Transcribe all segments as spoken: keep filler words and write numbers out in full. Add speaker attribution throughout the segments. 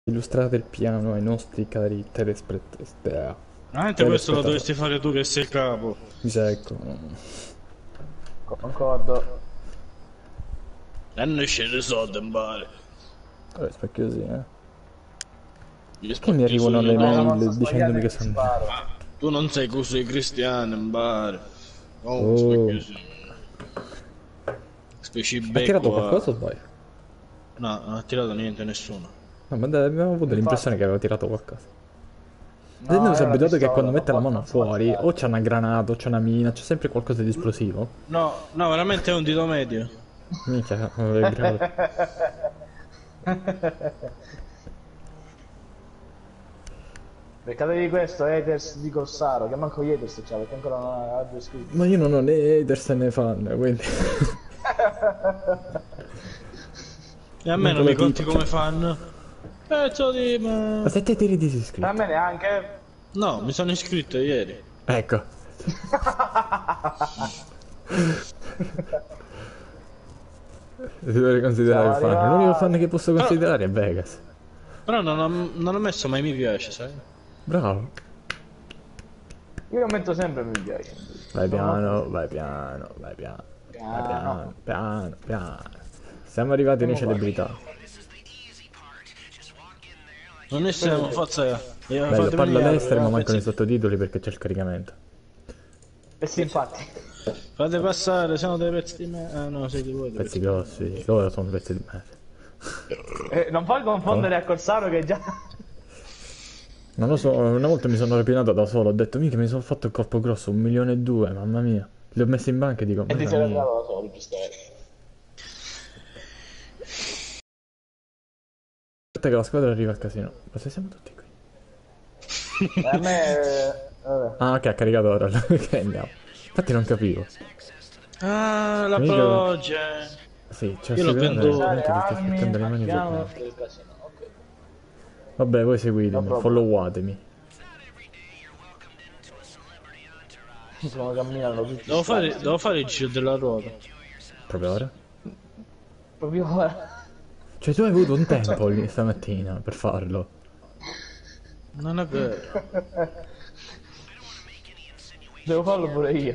Speaker 1: Illustrate il piano ai nostri cari telespettatori.
Speaker 2: Veramente questo lo dovresti fare tu che sei il capo.
Speaker 1: Mi sa, ecco.
Speaker 3: Concordo.
Speaker 2: E non scende soldi in bar.
Speaker 1: Vabbè, specchio così, eh.
Speaker 2: Io
Speaker 1: Che mi arrivano le
Speaker 3: No, no,
Speaker 1: mail
Speaker 3: no,
Speaker 1: dicendomi che
Speaker 3: ti
Speaker 1: sono...
Speaker 3: sparo.
Speaker 2: Tu non sei così i cristiani in bar. Oh,
Speaker 1: Oh.
Speaker 2: specchio Specie
Speaker 1: Ha tirato
Speaker 2: becco.
Speaker 1: qualcosa o sbaglio?
Speaker 2: No, non ha tirato niente nessuno.
Speaker 1: No, ma dai, abbiamo avuto l'impressione che aveva tirato qualcosa.
Speaker 3: No,
Speaker 1: No, si è
Speaker 3: era
Speaker 1: abituato che
Speaker 3: pistola,
Speaker 1: quando
Speaker 3: l'ho
Speaker 1: mette la
Speaker 3: fatto-
Speaker 1: mano
Speaker 3: non so
Speaker 1: fuori
Speaker 3: mazzare.
Speaker 1: o c'è una granata o c'è una mina, c'è sempre qualcosa di esplosivo.
Speaker 2: No, no, veramente è un dito medio.
Speaker 1: Minchia, eh, grave.
Speaker 3: Beccatevi questo, haters di Corsaro, che manco gli haters c'ha, perché ancora non ha due iscritti.
Speaker 1: Ma io non ho né haters né fan, quindi...
Speaker 2: E a me
Speaker 1: Manco
Speaker 2: non mi
Speaker 1: la
Speaker 2: conti
Speaker 1: tipa.
Speaker 2: come fan. Pezzo di
Speaker 1: Ma
Speaker 2: me.
Speaker 1: se te tiri
Speaker 3: A
Speaker 1: disiscritto?
Speaker 3: me neanche.
Speaker 2: No, mi sono iscritto ieri.
Speaker 1: Ecco. Si deve considerare
Speaker 3: Siamo
Speaker 1: fan. L'unico
Speaker 3: arrivati.
Speaker 1: fan che posso considerare è Vegas.
Speaker 2: Però non ho, non ho messo mai mi piace, sai?
Speaker 1: Bravo.
Speaker 3: Io lo metto sempre mi piace.
Speaker 1: Vai piano, vai piano, vai piano. Vai
Speaker 3: Piano.
Speaker 1: piano, piano, piano. Siamo arrivati noi celebrità.
Speaker 2: Non ne siamo, forza. Io
Speaker 1: Bello,
Speaker 2: fate
Speaker 1: parla
Speaker 2: venire,
Speaker 1: all'estero ma
Speaker 2: eh,
Speaker 1: mancano i
Speaker 2: pezzi-
Speaker 1: sottotitoli perché c'è il caricamento.
Speaker 3: Eh sì, infatti.
Speaker 2: Fate passare, siamo dei pezzi di me. Ah no, siete voi. dei
Speaker 1: Pezzi
Speaker 2: pezzi.
Speaker 1: grossi, loro sono pezzi di merda.
Speaker 3: Eh, non fai confondere a Corsaro che già...
Speaker 1: Non lo so, una volta mi sono rapinato da solo, ho detto mica mi sono fatto il corpo grosso, un milione e due, mamma mia. Li ho messi in banca e dico,
Speaker 3: E ti
Speaker 1: mamma
Speaker 3: sei
Speaker 1: mia.
Speaker 3: andato da solo, giustamente.
Speaker 1: Aspetta che la squadra arriva al casino. Ma se siamo tutti qui?
Speaker 3: E a me... eh, vabbè.
Speaker 1: Ah ok, ha caricato ora, ok andiamo. Infatti non capivo.
Speaker 2: Ah, la
Speaker 1: Mica-
Speaker 2: pioggia.
Speaker 1: Sì, c'è
Speaker 2: Io l'ho
Speaker 1: sicuramente
Speaker 2: venduto.
Speaker 1: veramente che sta
Speaker 3: Armi,
Speaker 1: aspettando le mani
Speaker 3: piano
Speaker 1: fuori.
Speaker 3: del casino, ok.
Speaker 1: Vabbè, voi seguitemi,
Speaker 3: No problem.
Speaker 1: followatemi.
Speaker 3: Sono camminando tutti
Speaker 2: Devo
Speaker 3: strani.
Speaker 2: fare, devo fare il giro della ruota.
Speaker 1: Proprio ora?
Speaker 3: Proprio ora.
Speaker 1: Cioè tu hai avuto un tempo lì stamattina per farlo.
Speaker 2: Non è vero.
Speaker 3: Devo farlo pure io.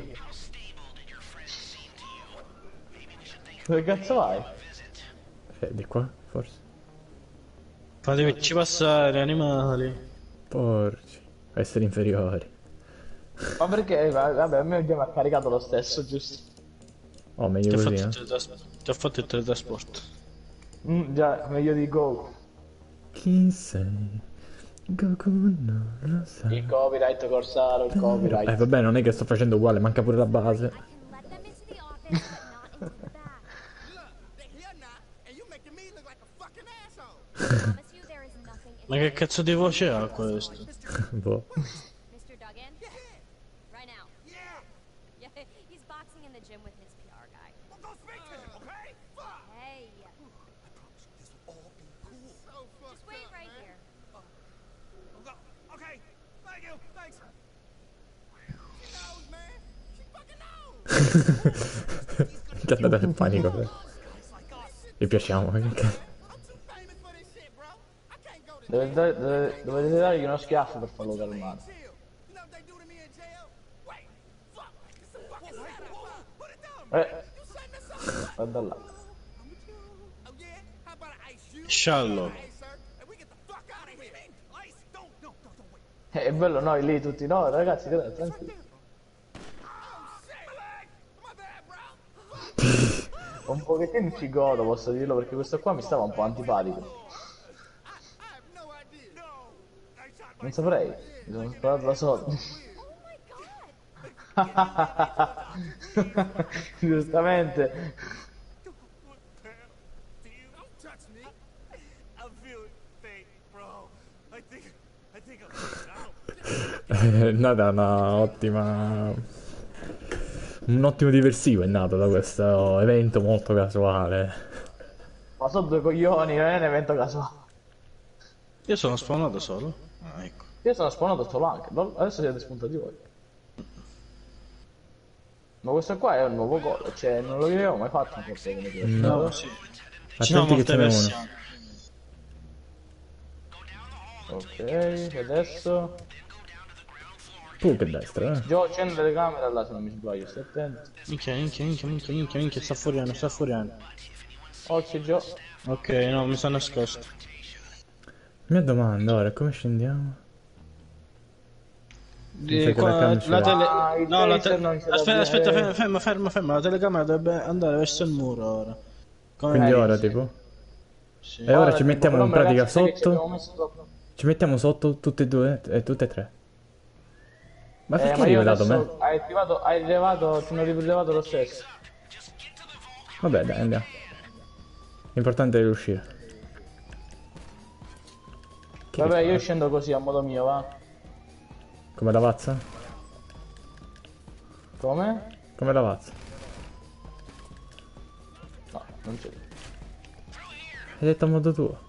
Speaker 3: Dove cazzo vai?
Speaker 1: Eh, di qua, forse.
Speaker 2: Fateci passare, animali.
Speaker 1: Porci. Esseri inferiori.
Speaker 3: Ma perché? Va- Vabbè, a me già mi ha caricato lo stesso, giusto?
Speaker 1: Oh,
Speaker 2: Ti
Speaker 1: meglio
Speaker 2: ho
Speaker 1: così,
Speaker 2: fatto
Speaker 1: eh.
Speaker 2: il teletrasport. Ti ho fatto il teletrasporto.
Speaker 3: Mm, già, meglio di Goku.
Speaker 1: Chi sei? Goku non lo sa.
Speaker 3: Il copyright Corsaro, il
Speaker 1: Eh
Speaker 3: copyright.
Speaker 1: vabbè, non è che sto facendo uguale, manca pure la base.
Speaker 4: I can let them into the office, but not into the back.
Speaker 5: They here now, and you making me look like a fucking asshole.
Speaker 4: I promise you there is nothing.
Speaker 2: Ma che cazzo di voce ha questo?
Speaker 1: Boh.
Speaker 4: Mister Duggan? Right now.
Speaker 5: Yeah,
Speaker 4: Yeah, he's boxing in the gym with his P R guy.
Speaker 5: well, go speak to him, okay? Fuck.
Speaker 4: Hey,
Speaker 5: This will all be cool. So fucked
Speaker 4: just wait
Speaker 5: up,
Speaker 4: right
Speaker 5: man.
Speaker 4: here.
Speaker 5: Go. Okay, thank you, thanks. She knows, man. She fucking knows.
Speaker 1: Che è andato in panico. però.
Speaker 5: It's like us.
Speaker 1: Gli piacciamo. che cazzo.
Speaker 5: I'm too famous for this shit, bro. I can't go to
Speaker 3: Dove- dove- dove- Dovete dargli uno schiaffo per farlo calmare.
Speaker 5: jail. You know what they do to me in jail? Wait, fuck. It's a fucking satisfier. Put it down, man.
Speaker 3: Eh,
Speaker 5: You setting this up?
Speaker 3: guarda là.
Speaker 5: Oh yeah? How about I ice you?
Speaker 2: Sciallo.
Speaker 5: Hey, sir, and we get the fuck out of here. Ice? Don't, don't, don't, don't wait.
Speaker 3: Eh, È bello noi lì tutti, no ragazzi, dai, tranquilli.
Speaker 5: Oh shit, my leg. My bad, bro.
Speaker 3: Un pochettino ci godo, posso dirlo, perché questo qua mi stava un po' antipatico.
Speaker 5: I have no idea. No. I shot my
Speaker 3: Non saprei, mi sono sparato da solo.
Speaker 4: Oh my god!
Speaker 3: Giustamente.
Speaker 5: Don't touch me. I feel it fake, bro. I think, I think I'm out.
Speaker 1: È nata una ottima. Un ottimo diversivo è nato da questo evento molto casuale.
Speaker 3: Ma sono due coglioni, non è un evento casuale.
Speaker 2: Io sono spawnato solo. Ah, ecco.
Speaker 3: Io sono spawnato solo anche, no? Adesso siete spuntati voi. Ma questo qua è un nuovo gol, cioè non lo avevo mai fatto un corso come questo.
Speaker 2: No, sì. Ci sono
Speaker 1: Attenti che
Speaker 2: molte
Speaker 1: ce n'è uno.
Speaker 2: versioni.
Speaker 3: Ok, adesso...
Speaker 1: Tu che destra, eh?
Speaker 3: Gio, c'è una telecamera là se non mi sbaglio, stai attento.
Speaker 2: Minchia, minchia, minchia, minchia, minchia, minchia, sta fuoriano, sta fuoriano.
Speaker 3: Occhio Gio.
Speaker 2: Ok, no, mi sono nascosto.
Speaker 1: Mia domanda ora, come scendiamo? Mi sa
Speaker 2: Di
Speaker 1: che la
Speaker 2: qua,
Speaker 1: cam ce
Speaker 2: la
Speaker 1: l'ha.
Speaker 2: tele...
Speaker 3: Ah, il
Speaker 2: No, la
Speaker 3: taser
Speaker 2: te...
Speaker 3: non ce
Speaker 2: Aspetta,
Speaker 3: l'abbiamo,
Speaker 2: aspetta,
Speaker 3: eh.
Speaker 2: ferma, ferma, ferma, ferma, la telecamera dovrebbe andare verso il muro ora. Come
Speaker 1: Quindi
Speaker 2: vedi?
Speaker 1: ora tipo?
Speaker 2: Sì.
Speaker 1: E ora ci
Speaker 3: tipo,
Speaker 1: mettiamo
Speaker 3: però,
Speaker 1: in pratica
Speaker 3: ragazzi, sai che ci
Speaker 1: sotto?
Speaker 3: abbiamo messo troppo.
Speaker 1: Ci mettiamo sotto tutte e due? E tutte e tre? Ma
Speaker 3: Eh,
Speaker 1: perché
Speaker 3: ma
Speaker 1: hai
Speaker 3: io
Speaker 1: rivelato me?
Speaker 3: adesso hai attivato, hai rilevato, ti hanno rilevato lo stesso.
Speaker 1: Vabbè dai, andiamo. L'importante è riuscire. Che
Speaker 3: Vabbè,
Speaker 1: che
Speaker 3: io
Speaker 1: fa?
Speaker 3: scendo così a modo mio, va.
Speaker 1: Come la vazza?
Speaker 3: Come?
Speaker 1: Come la vazza?
Speaker 3: No, non c'è.
Speaker 1: Hai detto a modo tuo.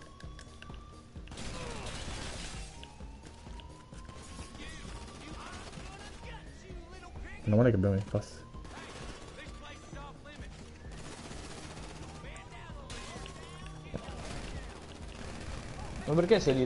Speaker 1: Meno male che abbiamo il pass.
Speaker 3: Ma perché sei lì?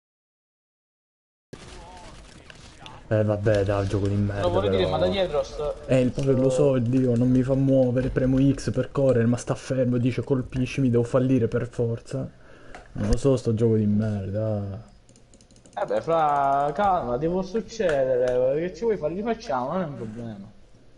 Speaker 1: Eh vabbè dai, gioco di merda
Speaker 3: Lo vuoi dire, ma da
Speaker 1: però.
Speaker 3: dietro sto...
Speaker 1: Eh il povero lo so, Dio, non mi fa muovere, premo X per correre, ma sta fermo, dice colpiscimi, devo fallire per forza. Non lo so, sto gioco di merda.
Speaker 3: Eh beh, fra, calma, ti può succedere, che ci vuoi fare? Rifacciamo, non è un problema.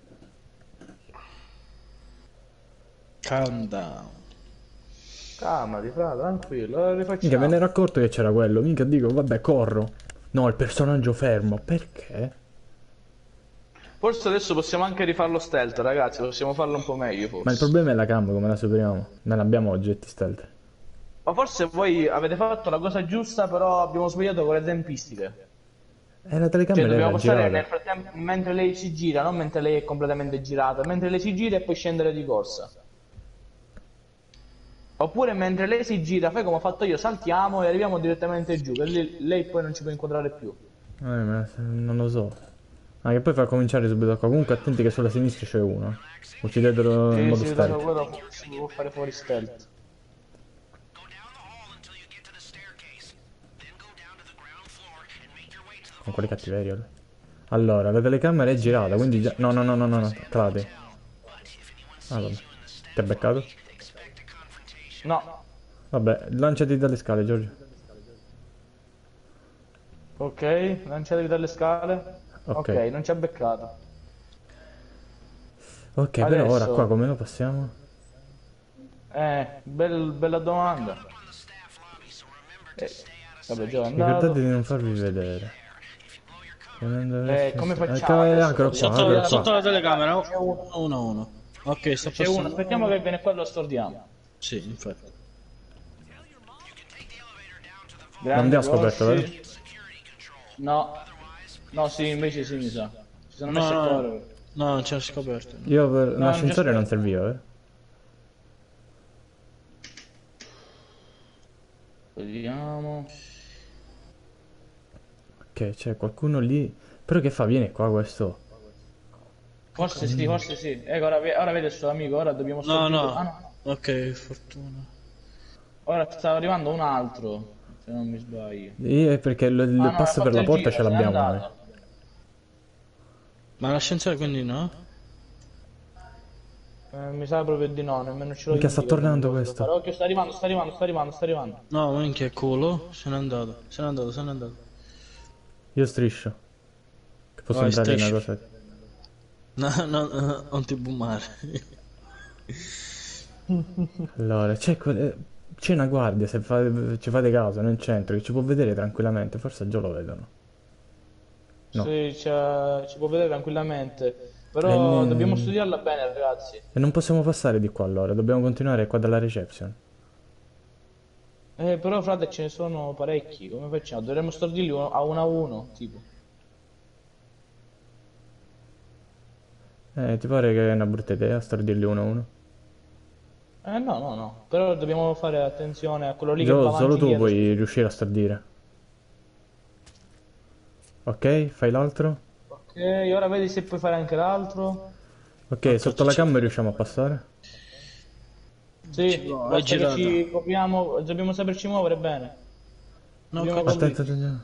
Speaker 2: Calm down.
Speaker 3: Calmati, fra, tranquillo, lo
Speaker 1: Minchia, me
Speaker 3: rifacciamo.
Speaker 1: ne ero accorto che c'era quello, minchia dico, vabbè, corro. No, il personaggio fermo, perché?
Speaker 3: Forse adesso possiamo anche rifarlo stealth, ragazzi, possiamo farlo un po' meglio, forse.
Speaker 1: Ma il problema è la cam, come la superiamo? Non abbiamo oggetti stealth.
Speaker 3: Ma forse voi avete fatto la cosa giusta, però abbiamo sbagliato con le tempistiche.
Speaker 1: E la
Speaker 3: Cioè,
Speaker 1: telecamera
Speaker 3: dobbiamo
Speaker 1: era
Speaker 3: passare
Speaker 1: girata.
Speaker 3: nel frattempo, mentre lei si gira, non mentre lei è completamente girata, mentre lei si gira e poi scendere di corsa. Oppure mentre lei si gira, fai come ho fatto io, saltiamo e arriviamo direttamente giù, così lei poi non ci può incontrare più.
Speaker 1: Eh, ma se- non lo so. Ah, che poi fa cominciare subito qua. Comunque attenti che sulla sinistra c'è uno. Uccidetelo in
Speaker 3: Sì,
Speaker 1: modo
Speaker 3: sì, tanto
Speaker 1: stealth.
Speaker 3: quello si può fare fuori stealth.
Speaker 1: Con quelle cattiverie. allora. Allora, la telecamera è girata, quindi già... No, no, no, no, no, no. Calate. Ah, vabbè. Ti ha beccato?
Speaker 3: No.
Speaker 1: Vabbè, lanciati dalle scale, Giorgio.
Speaker 3: Ok, lanciatevi dalle scale.
Speaker 1: Ok.
Speaker 3: Ok, non ci ha beccato.
Speaker 1: Ok, però ora
Speaker 3: Adesso-
Speaker 1: qua come lo passiamo?
Speaker 3: Eh, bel- bella domanda. Eh, vabbè, già è
Speaker 1: Ricordate
Speaker 3: andato.
Speaker 1: di non farvi vedere.
Speaker 3: Eh, come facciamo
Speaker 1: Eh, ca-
Speaker 3: adesso?
Speaker 1: acro qua,
Speaker 2: Sotto,
Speaker 1: acro
Speaker 2: sotto
Speaker 1: qua.
Speaker 2: la telecamera, uno a uno. Ok, sta
Speaker 3: C'è uno,
Speaker 2: passando.
Speaker 3: aspettiamo che viene qua e lo stordiamo.
Speaker 2: Sì, infatti.
Speaker 3: Grandi
Speaker 1: abbiamo scoperto,
Speaker 3: grossi.
Speaker 1: vero?
Speaker 3: No. No, sì, invece sì, mi sa. Si sono
Speaker 2: No,
Speaker 3: messi a
Speaker 2: no,
Speaker 3: correre.
Speaker 2: no, non c'era scoperto.
Speaker 1: Io per
Speaker 3: No,
Speaker 1: l'ascensore
Speaker 3: non
Speaker 1: non
Speaker 3: c'è
Speaker 1: serviva, vero?
Speaker 3: Vediamo.
Speaker 1: Ok, c'è qualcuno lì. Però che fa? Viene qua questo.
Speaker 3: Forse sì, forse sì. Ecco, ora, ve- ora vede il suo amico, ora dobbiamo
Speaker 2: No,
Speaker 3: stordire-
Speaker 2: no.
Speaker 3: Ah, no.
Speaker 2: Ok, fortuna.
Speaker 3: Ora sta arrivando un altro, se non mi sbaglio.
Speaker 1: Io perché il, il
Speaker 3: Ah, no,
Speaker 1: pass
Speaker 3: ha
Speaker 1: per
Speaker 3: fatto
Speaker 1: la
Speaker 3: il
Speaker 1: porta
Speaker 3: giro,
Speaker 1: ce
Speaker 3: se n'è
Speaker 1: l'abbiamo noi.
Speaker 3: andato.
Speaker 2: Ma l'ascensore quindi no?
Speaker 3: Eh, mi sa proprio di no, nemmeno ce l'ho
Speaker 1: Minchia, sta
Speaker 3: indica
Speaker 1: tornando
Speaker 3: come cosa
Speaker 1: questo.
Speaker 3: fare. Occhio, sta arrivando, sta arrivando, sta arrivando, sta arrivando.
Speaker 2: No, minchia culo. Se n'è andato. Se n'è andato, se n'è andato.
Speaker 1: Io striscio. Che posso
Speaker 2: Vai,
Speaker 1: entrare in una
Speaker 2: striscia.
Speaker 1: cosa.
Speaker 2: No, no, no, non ti bummare.
Speaker 1: Allora, c'è quelle- c'è una guardia, se fa- ci fate caso, nel centro, che ci può vedere tranquillamente. Forse già lo vedono. No.
Speaker 3: Sì, c'è- ci può vedere tranquillamente. Però
Speaker 1: Eh, ne-
Speaker 3: dobbiamo studiarla bene, ragazzi.
Speaker 1: E non possiamo passare di qua allora, dobbiamo continuare qua dalla reception.
Speaker 3: Eh, però frate ce ne sono parecchi, come facciamo? Dovremmo stordirli uno- a uno a uno, tipo.
Speaker 1: Eh, ti pare che è una brutta idea stardirli uno a uno?
Speaker 3: Eh no, no, no. Però dobbiamo fare attenzione a quello lì che
Speaker 1: Gio,
Speaker 3: va avanti
Speaker 1: solo tu
Speaker 3: indietro.
Speaker 1: puoi riuscire a stardire. Ok, fai l'altro.
Speaker 3: Ok, ora vedi se puoi fare anche l'altro.
Speaker 1: Ok, sotto la cam riusciamo a passare.
Speaker 3: Sì,
Speaker 2: Ci va, è
Speaker 3: basta che
Speaker 2: girata.
Speaker 3: ci copriamo, dobbiamo saperci muovere bene.
Speaker 2: No,
Speaker 3: Abbiamo
Speaker 2: cazzo.
Speaker 1: Attento, attento.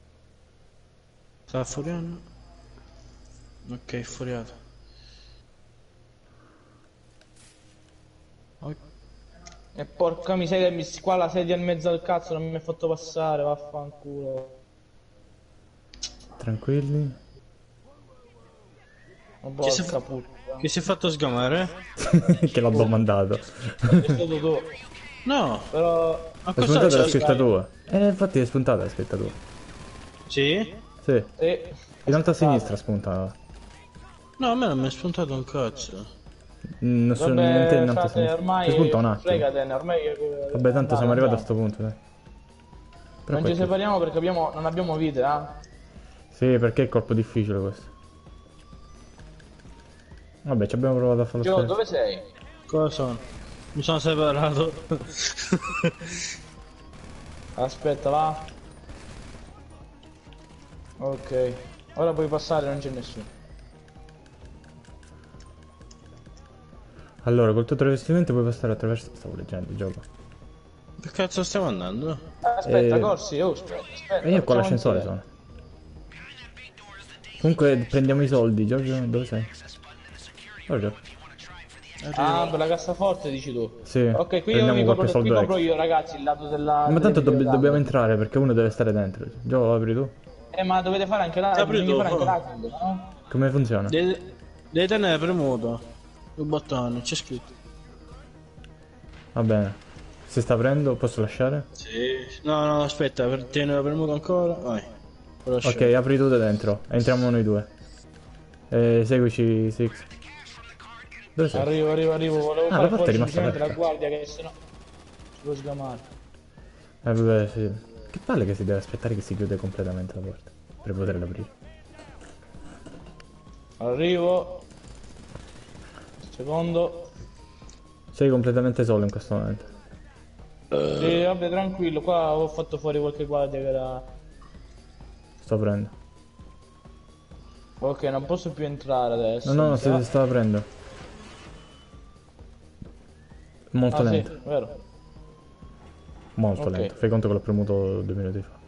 Speaker 2: Sta furiando. Ok, è furiato. Ok.
Speaker 3: E porca miseria, mi qua la sedia in mezzo al cazzo non mi ha fatto passare, vaffanculo.
Speaker 1: Tranquilli.
Speaker 3: Oh,
Speaker 2: Chi si è
Speaker 3: porca
Speaker 2: fa-
Speaker 3: puttana.
Speaker 2: Chi si è fatto sgamare?
Speaker 1: Che l'ho domandato.
Speaker 3: È stato tu.
Speaker 2: No,
Speaker 3: Però...
Speaker 2: ma
Speaker 1: È
Speaker 2: cosa
Speaker 1: spuntata la
Speaker 2: c'è?
Speaker 1: scritta tua. Eh, infatti è spuntata la scritta tua.
Speaker 2: Sì?
Speaker 1: Sì.
Speaker 3: Sì.
Speaker 1: In alto a sinistra spunta.
Speaker 2: No, a me non mi è spuntato un cazzo.
Speaker 1: Mm, Non so niente
Speaker 3: Vabbè,
Speaker 1: in alto a
Speaker 3: frate,
Speaker 1: sinistra.
Speaker 3: ormai
Speaker 1: Si spunta un attimo.
Speaker 3: fregatene, ormai... che-
Speaker 1: Vabbè, tanto siamo
Speaker 3: andiamo,
Speaker 1: arrivati a
Speaker 3: andiamo.
Speaker 1: sto punto, dai. Però
Speaker 3: Non
Speaker 1: poi
Speaker 3: ci
Speaker 1: chi-
Speaker 3: separiamo perché abbiamo, non abbiamo vite, eh?
Speaker 1: Sì, perché è colpo difficile questo. Vabbè, ci abbiamo provato a farlo
Speaker 3: Gio,
Speaker 1: stesso.
Speaker 3: dove sei?
Speaker 2: Cosa sono? Mi sono separato.
Speaker 3: Aspetta, va. Ok. Ora puoi passare, non c'è nessuno.
Speaker 1: Allora, col tuo travestimento puoi passare attraverso... Stavo leggendo il gioco.
Speaker 2: Che cazzo stiamo andando?
Speaker 3: Aspetta,
Speaker 1: Eh,
Speaker 3: corsi, oh, aspetta, aspetta.
Speaker 1: E io qua
Speaker 3: facciamo
Speaker 1: l'ascensore
Speaker 3: insieme.
Speaker 1: sono. Comunque prendiamo i soldi, Giorgio, dove sei? Giorgio?
Speaker 3: Ah, per la cassaforte dici tu.
Speaker 1: Sì,
Speaker 3: Ok, qui io
Speaker 1: prendiamo
Speaker 3: vi copro,
Speaker 1: qualche
Speaker 3: qui
Speaker 1: soldo
Speaker 3: copro
Speaker 1: extra.
Speaker 3: io, ragazzi, il lato della...
Speaker 1: Ma tanto
Speaker 3: delle
Speaker 1: dobb-
Speaker 3: videocamere.
Speaker 1: dobbiamo entrare perché uno deve stare dentro. Gio, lo apri tu?
Speaker 3: Eh, ma dovete fare anche la...
Speaker 2: Apri
Speaker 3: devi
Speaker 2: tu,
Speaker 3: fare anche
Speaker 2: oh.
Speaker 3: la... no?
Speaker 1: Come funziona?
Speaker 2: Devi, devi tenere premuto il bottone, c'è scritto.
Speaker 1: Va bene. Se sta aprendo, posso lasciare?
Speaker 2: Sì. No, no, aspetta, per tenere premuto ancora. Vai. Lo lascio.
Speaker 1: Ok, apri tu da dentro. Entriamo noi due. Eh, seguici, Six. Dove sei?
Speaker 3: Arrivo, arrivo, arrivo. Volevo
Speaker 1: Ah, la
Speaker 3: fare
Speaker 1: porta è
Speaker 3: fuori
Speaker 1: rimasta
Speaker 3: semplicemente la
Speaker 1: aperta.
Speaker 3: guardia che sennò... ci può sgamare.
Speaker 1: Eh, vabbè, sì. Che palle che si deve aspettare che si chiude completamente la porta. Per poterla aprire.
Speaker 3: Arrivo. Secondo.
Speaker 1: Sei completamente solo in questo momento.
Speaker 3: Sì, vabbè, tranquillo. Qua ho fatto fuori qualche guardia che era...
Speaker 1: Sto aprendo.
Speaker 3: Ok, non posso più entrare adesso.
Speaker 1: No, no,
Speaker 3: mi
Speaker 1: si
Speaker 3: sa.
Speaker 1: sta aprendo. Molto
Speaker 3: Ah, sì,
Speaker 1: lento.
Speaker 3: vero.
Speaker 1: Molto
Speaker 3: Ok.
Speaker 1: lento. Fai conto che l'ho premuto due minuti fa.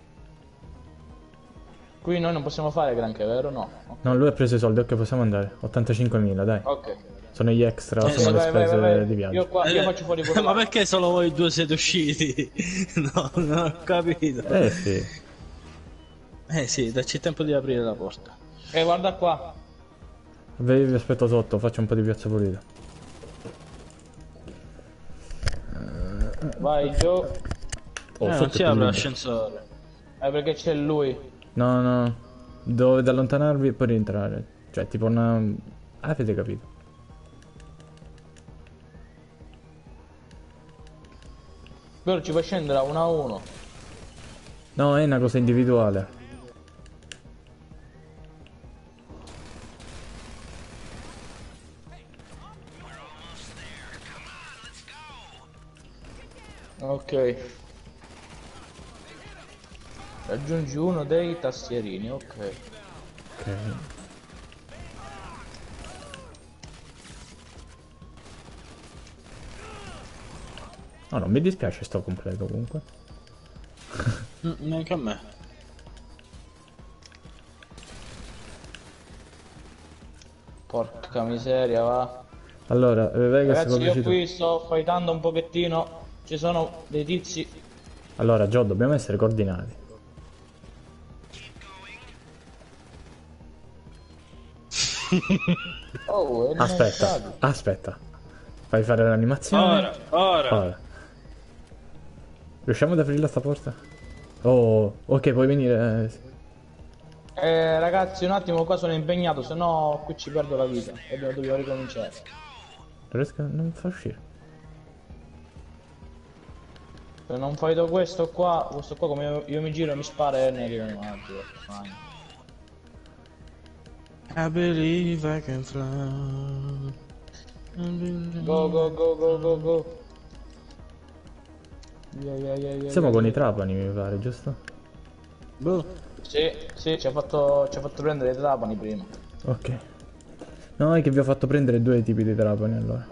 Speaker 3: Qui noi non possiamo fare granché, vero? No.
Speaker 1: No, lui ha preso i soldi, ok, possiamo andare. ottantacinquemila, dai.
Speaker 3: Ok.
Speaker 1: Sono gli extra,
Speaker 2: Eh,
Speaker 1: sono
Speaker 3: Vai,
Speaker 1: le
Speaker 3: vai, vai,
Speaker 1: spese
Speaker 3: vai, vai.
Speaker 1: di viaggio.
Speaker 3: Io, qua, io faccio fuori quello
Speaker 2: Ma
Speaker 3: là.
Speaker 2: perché solo voi due siete usciti? No, non ho capito.
Speaker 1: Eh sì.
Speaker 2: Eh sì, dacci il tempo di aprire la porta.
Speaker 3: Eh, guarda qua.
Speaker 1: Vi, vi aspetto sotto, faccio un po' di piazza pulita.
Speaker 3: Vai, Gio.
Speaker 1: Oh,
Speaker 2: eh, non
Speaker 1: sotto
Speaker 2: si
Speaker 1: è più
Speaker 2: apre
Speaker 1: libero.
Speaker 2: l'ascensore.
Speaker 3: Eh, perché c'è lui.
Speaker 1: No, no. Dovete allontanarvi e poi rientrare. Cioè, tipo una... Ah, avete capito.
Speaker 3: Però ci fa scendere a uno a uno.
Speaker 1: No, è una cosa individuale.
Speaker 3: Ok. Aggiungi uno dei tastierini, ok.
Speaker 1: Ok. No, non mi dispiace, sto completo comunque.
Speaker 2: Mm, neanche a me.
Speaker 3: Porca miseria, va.
Speaker 1: Allora, eh, Vegas,
Speaker 3: Ragazzi,
Speaker 1: cosa
Speaker 3: io
Speaker 1: dici tu?
Speaker 3: qui sto fightando un pochettino. Ci sono dei tizi.
Speaker 1: Allora, Joe, dobbiamo essere coordinati.
Speaker 3: Oh, è
Speaker 1: Aspetta,
Speaker 3: rimessato.
Speaker 1: aspetta. Fai fare l'animazione.
Speaker 2: Ora, ora.
Speaker 1: Ora. Riusciamo ad aprirla sta porta? Oh, ok, puoi venire. eh,
Speaker 3: Eh, ragazzi, un attimo, qua sono impegnato, se no qui ci perdo la vita. E dobbiamo dobbiamo ricominciare.
Speaker 1: Non riesco, non fa uscire.
Speaker 3: Se non fai da questo qua, questo qua come io, io mi giro e mi spara e ne arriva in avanti. Fine.
Speaker 2: I believe I can fly. I believe-
Speaker 3: Go, go, go, go, go, go. Yeah, yeah, yeah, yeah,
Speaker 1: Siamo
Speaker 3: yeah,
Speaker 1: con i
Speaker 3: yeah.
Speaker 1: trapani, mi pare, giusto?
Speaker 2: Boh.
Speaker 3: Sì, sì, ci ha fatto, ci ha fatto prendere i trapani prima.
Speaker 1: Ok. No, è che vi ho fatto prendere due tipi di trapani allora.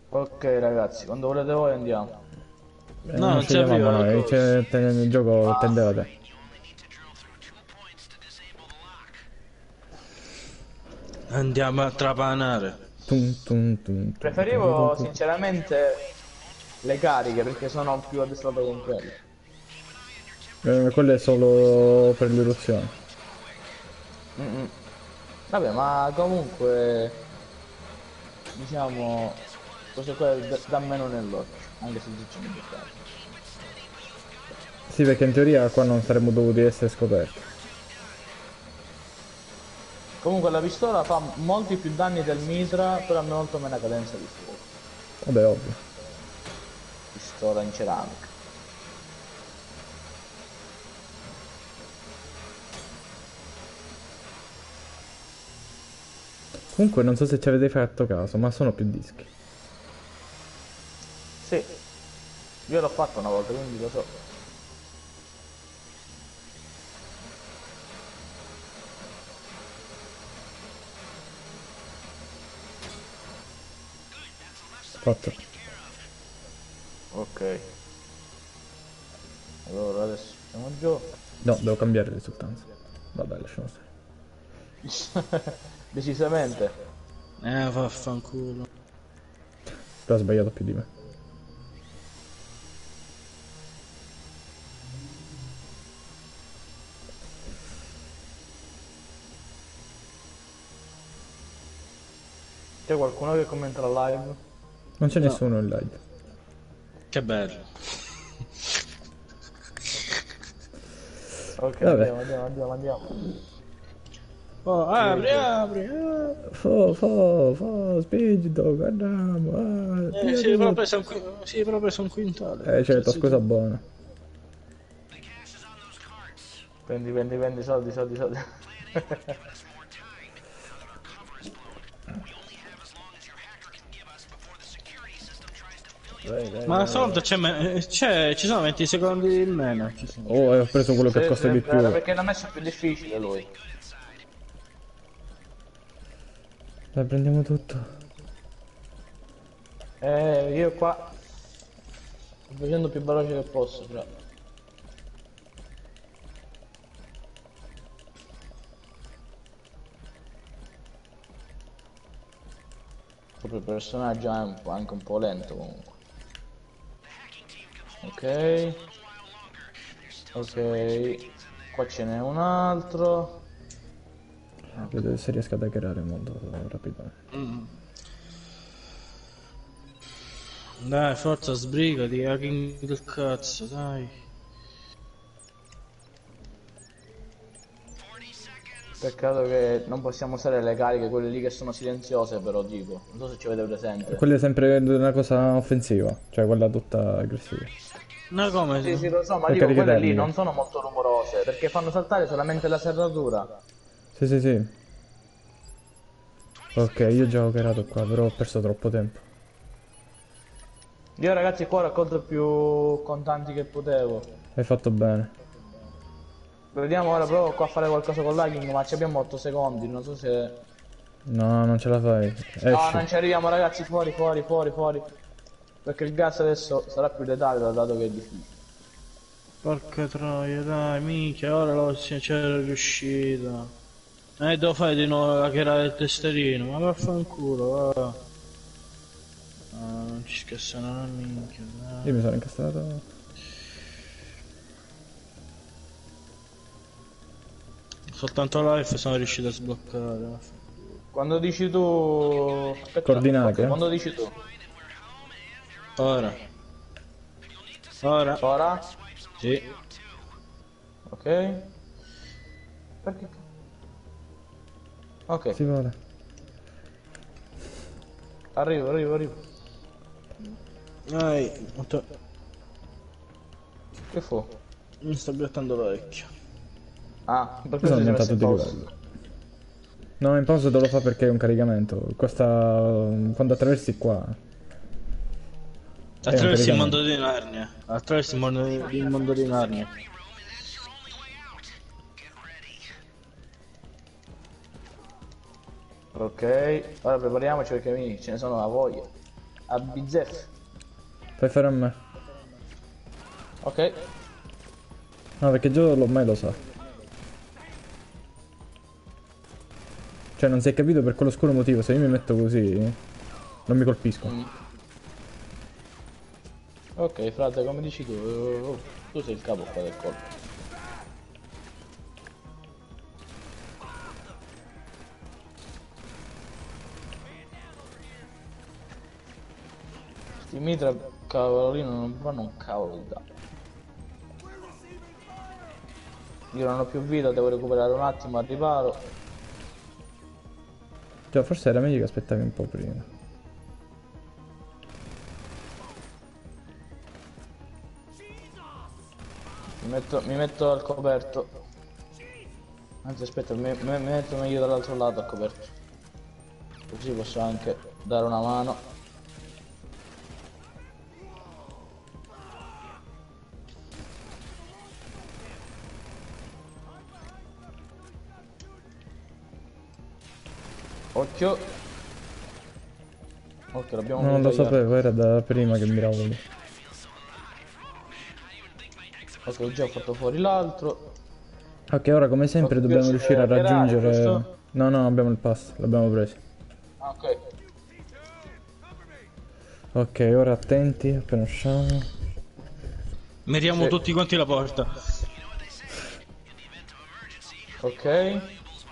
Speaker 3: Ok ragazzi, quando volete voi andiamo.
Speaker 1: Eh,
Speaker 2: No,
Speaker 1: non
Speaker 2: non
Speaker 1: sceglievamo
Speaker 2: serviva la
Speaker 1: noi,
Speaker 2: cosa.
Speaker 1: cioè, te- il gioco tendeva a te.
Speaker 2: Andiamo a trapanare.
Speaker 1: Tum, tum, tum, tum, tum, tum,
Speaker 3: Preferivo
Speaker 1: tum.
Speaker 3: sinceramente le cariche perché sono più addestrato con quelle.
Speaker 1: Eh, quello è solo per l'eruzione.
Speaker 3: Mm-mm. Vabbè, ma comunque diciamo cose quelle d- da meno nell'occhio, anche se ci mi piace.
Speaker 1: Sì, perché in teoria qua non saremmo dovuti essere scoperti.
Speaker 3: Comunque la pistola fa molti più danni del mitra, però ha molto meno cadenza di fuoco.
Speaker 1: Vabbè, ovvio.
Speaker 3: Pistola in ceramica.
Speaker 1: Comunque non so se ci avete fatto caso, ma sono più dischi.
Speaker 3: Sì, io l'ho fatto una volta, quindi lo so.
Speaker 1: Fatto.
Speaker 3: Ok. Allora adesso siamo giù.
Speaker 1: No, devo cambiare risultanza. Vabbè, lasciamo stare.
Speaker 3: Decisamente.
Speaker 2: Eh, vaffanculo.
Speaker 1: Però ha sbagliato più di me.
Speaker 3: C'è qualcuno che commenta la live?
Speaker 1: Non c'è
Speaker 2: No.
Speaker 1: nessuno in live.
Speaker 2: Che bello.
Speaker 3: Ok,
Speaker 1: Vabbè.
Speaker 3: andiamo, andiamo, andiamo, andiamo.
Speaker 2: Oh, apri, apri, apri.
Speaker 1: Fo, fo, fo, spingido, guardiamo. Ah,
Speaker 2: Eh,
Speaker 1: via
Speaker 2: sì, però ho
Speaker 1: tutto.
Speaker 2: preso un, qui- sì, però ho preso un quintale.
Speaker 1: Eh, certo,
Speaker 2: Sì, sì,
Speaker 1: scusa
Speaker 2: sì.
Speaker 1: buona.
Speaker 3: Prendi, prendi, prendi, soldi, soldi, soldi. Dai, dai,
Speaker 2: Ma
Speaker 3: dai.
Speaker 2: stavolta c'è, me- c'è, ci sono venti secondi in meno. Ci sono.
Speaker 1: Oh, e ho preso quello che
Speaker 3: Sì,
Speaker 1: costa
Speaker 3: sì,
Speaker 1: di più.
Speaker 3: era perché l'ha messo più difficile lui.
Speaker 1: Dai, prendiamo tutto.
Speaker 3: Eh, io qua sto facendo più veloce che posso, però. Proprio il personaggio è un po', anche un po' lento comunque. Ok. Ok. Qua ce n'è un altro.
Speaker 1: Vedo se riesco ad hackerare molto rapidamente.
Speaker 2: Dai, forza, sbrigati, hacking del cazzo, dai.
Speaker 3: Peccato che non possiamo usare le cariche, quelle lì che sono silenziose, però dico. Non so se ci avete presente.
Speaker 1: Quella è sempre una cosa offensiva, cioè quella tutta aggressiva.
Speaker 2: No, come?
Speaker 3: Sì, sì, lo so, ma
Speaker 1: Le
Speaker 3: dico,
Speaker 1: cariche
Speaker 3: quelle lì
Speaker 1: termiche.
Speaker 3: non sono molto rumorose, perché fanno saltare solamente la serratura.
Speaker 1: Sì, sì, sì. Ok, io già ho hackerato qua, però ho perso troppo tempo.
Speaker 3: Io ragazzi qua ho raccolto più contanti che potevo.
Speaker 1: Hai fatto bene.
Speaker 3: Vediamo ora, provo qua a fare qualcosa con l'hacking, ma ci abbiamo otto secondi, non so se...
Speaker 1: No, non ce la fai.
Speaker 3: No,
Speaker 1: Esci.
Speaker 3: non ci arriviamo ragazzi, fuori, fuori, fuori, fuori. Perché il gas adesso sarà più letale dato che è difficile.
Speaker 2: Porca troia, dai, minchia, ora lo si- c'era riuscita. Eh, devo fare di nuovo hackerare il tesserino, ma vaffanculo, va. Ah, non ci scassano una minchia, dai.
Speaker 1: Io mi sono incastrato.
Speaker 2: Soltanto life sono riuscito a sbloccare.
Speaker 3: Quando dici tu... Aspetta,
Speaker 1: Coordinate,
Speaker 3: ok,
Speaker 1: eh?
Speaker 3: quando dici tu.
Speaker 2: Ora. Ora.
Speaker 3: Ora?
Speaker 2: Sì.
Speaker 3: Ok. Perché? Ok,
Speaker 1: Si vuole.
Speaker 3: arrivo, arrivo, arrivo.
Speaker 2: Dai, to-
Speaker 3: Che fu?
Speaker 2: mi sto grattando l'orecchio.
Speaker 3: Ah, per
Speaker 1: Io
Speaker 3: questo
Speaker 1: sono
Speaker 3: si è messo
Speaker 1: aumentato
Speaker 3: in
Speaker 1: di
Speaker 3: pausa.
Speaker 1: livello. No, in pausa te lo fa perché è un caricamento. Costa... quando attraversi qua. È un
Speaker 2: Attraverso il
Speaker 1: caricamento.
Speaker 2: mondo di Narnia. Attraverso il mondo, il mondo di Narnia.
Speaker 3: Ok, ora prepariamoci perché mi- ce ne sono a voglia. A bizzeffe.
Speaker 1: Fai fare a me.
Speaker 3: Ok.
Speaker 1: No, perché già ormai lo sa. Cioè, non si è capito per quell'oscuro motivo. Se io mi metto così, non mi colpisco.
Speaker 3: Mm. Ok, frate, come dici tu, oh, tu sei il capo qua del colpo. Sti mitra cavolino non fanno un cavolo di danno. Io non ho più vita, devo recuperare un attimo al riparo.
Speaker 1: Già, forse era meglio che aspettavi un po' prima.
Speaker 3: Mi metto, mi metto al coperto. Anzi aspetta, mi, mi, mi metto meglio dall'altro lato al coperto. Così posso anche dare una mano. Occhio. Ok, l'abbiamo
Speaker 1: No, non lo
Speaker 3: finito io.
Speaker 1: sapevo, era da prima che miravo lì.
Speaker 3: Ok, già ho fatto fuori l'altro.
Speaker 1: Ok, ora come sempre
Speaker 3: Ok,
Speaker 1: dobbiamo
Speaker 3: c'è
Speaker 1: riuscire a
Speaker 3: Ferrari,
Speaker 1: raggiungere...
Speaker 3: giusto?
Speaker 1: No, no, abbiamo il pass, l'abbiamo preso.
Speaker 3: Ah, ok.
Speaker 1: Ok, ora attenti, appena usciamo.
Speaker 2: Miriamo
Speaker 3: Sì.
Speaker 2: tutti quanti la porta.
Speaker 3: Ok.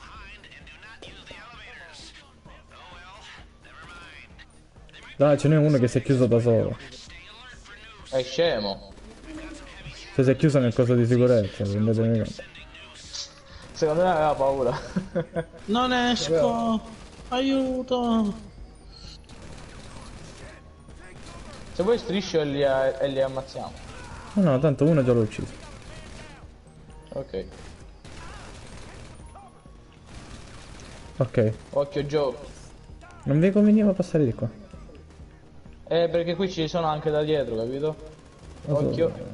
Speaker 1: Dai, ce n'è uno che si è chiuso da solo.
Speaker 3: È scemo.
Speaker 1: Cioè si è chiuso nel coso di sicurezza, rendetevi conto.
Speaker 3: Secondo me aveva paura.
Speaker 2: Non esco. Aiuto.
Speaker 3: Se vuoi striscio e li, e li ammazziamo.
Speaker 1: No, no, tanto uno già l'ho ucciso.
Speaker 3: Ok.
Speaker 1: Ok,
Speaker 3: Occhio Joe.
Speaker 1: non vi conveniva passare di qua.
Speaker 3: Eh, perché qui ci sono anche da dietro, capito?
Speaker 1: Lo so.
Speaker 3: Occhio.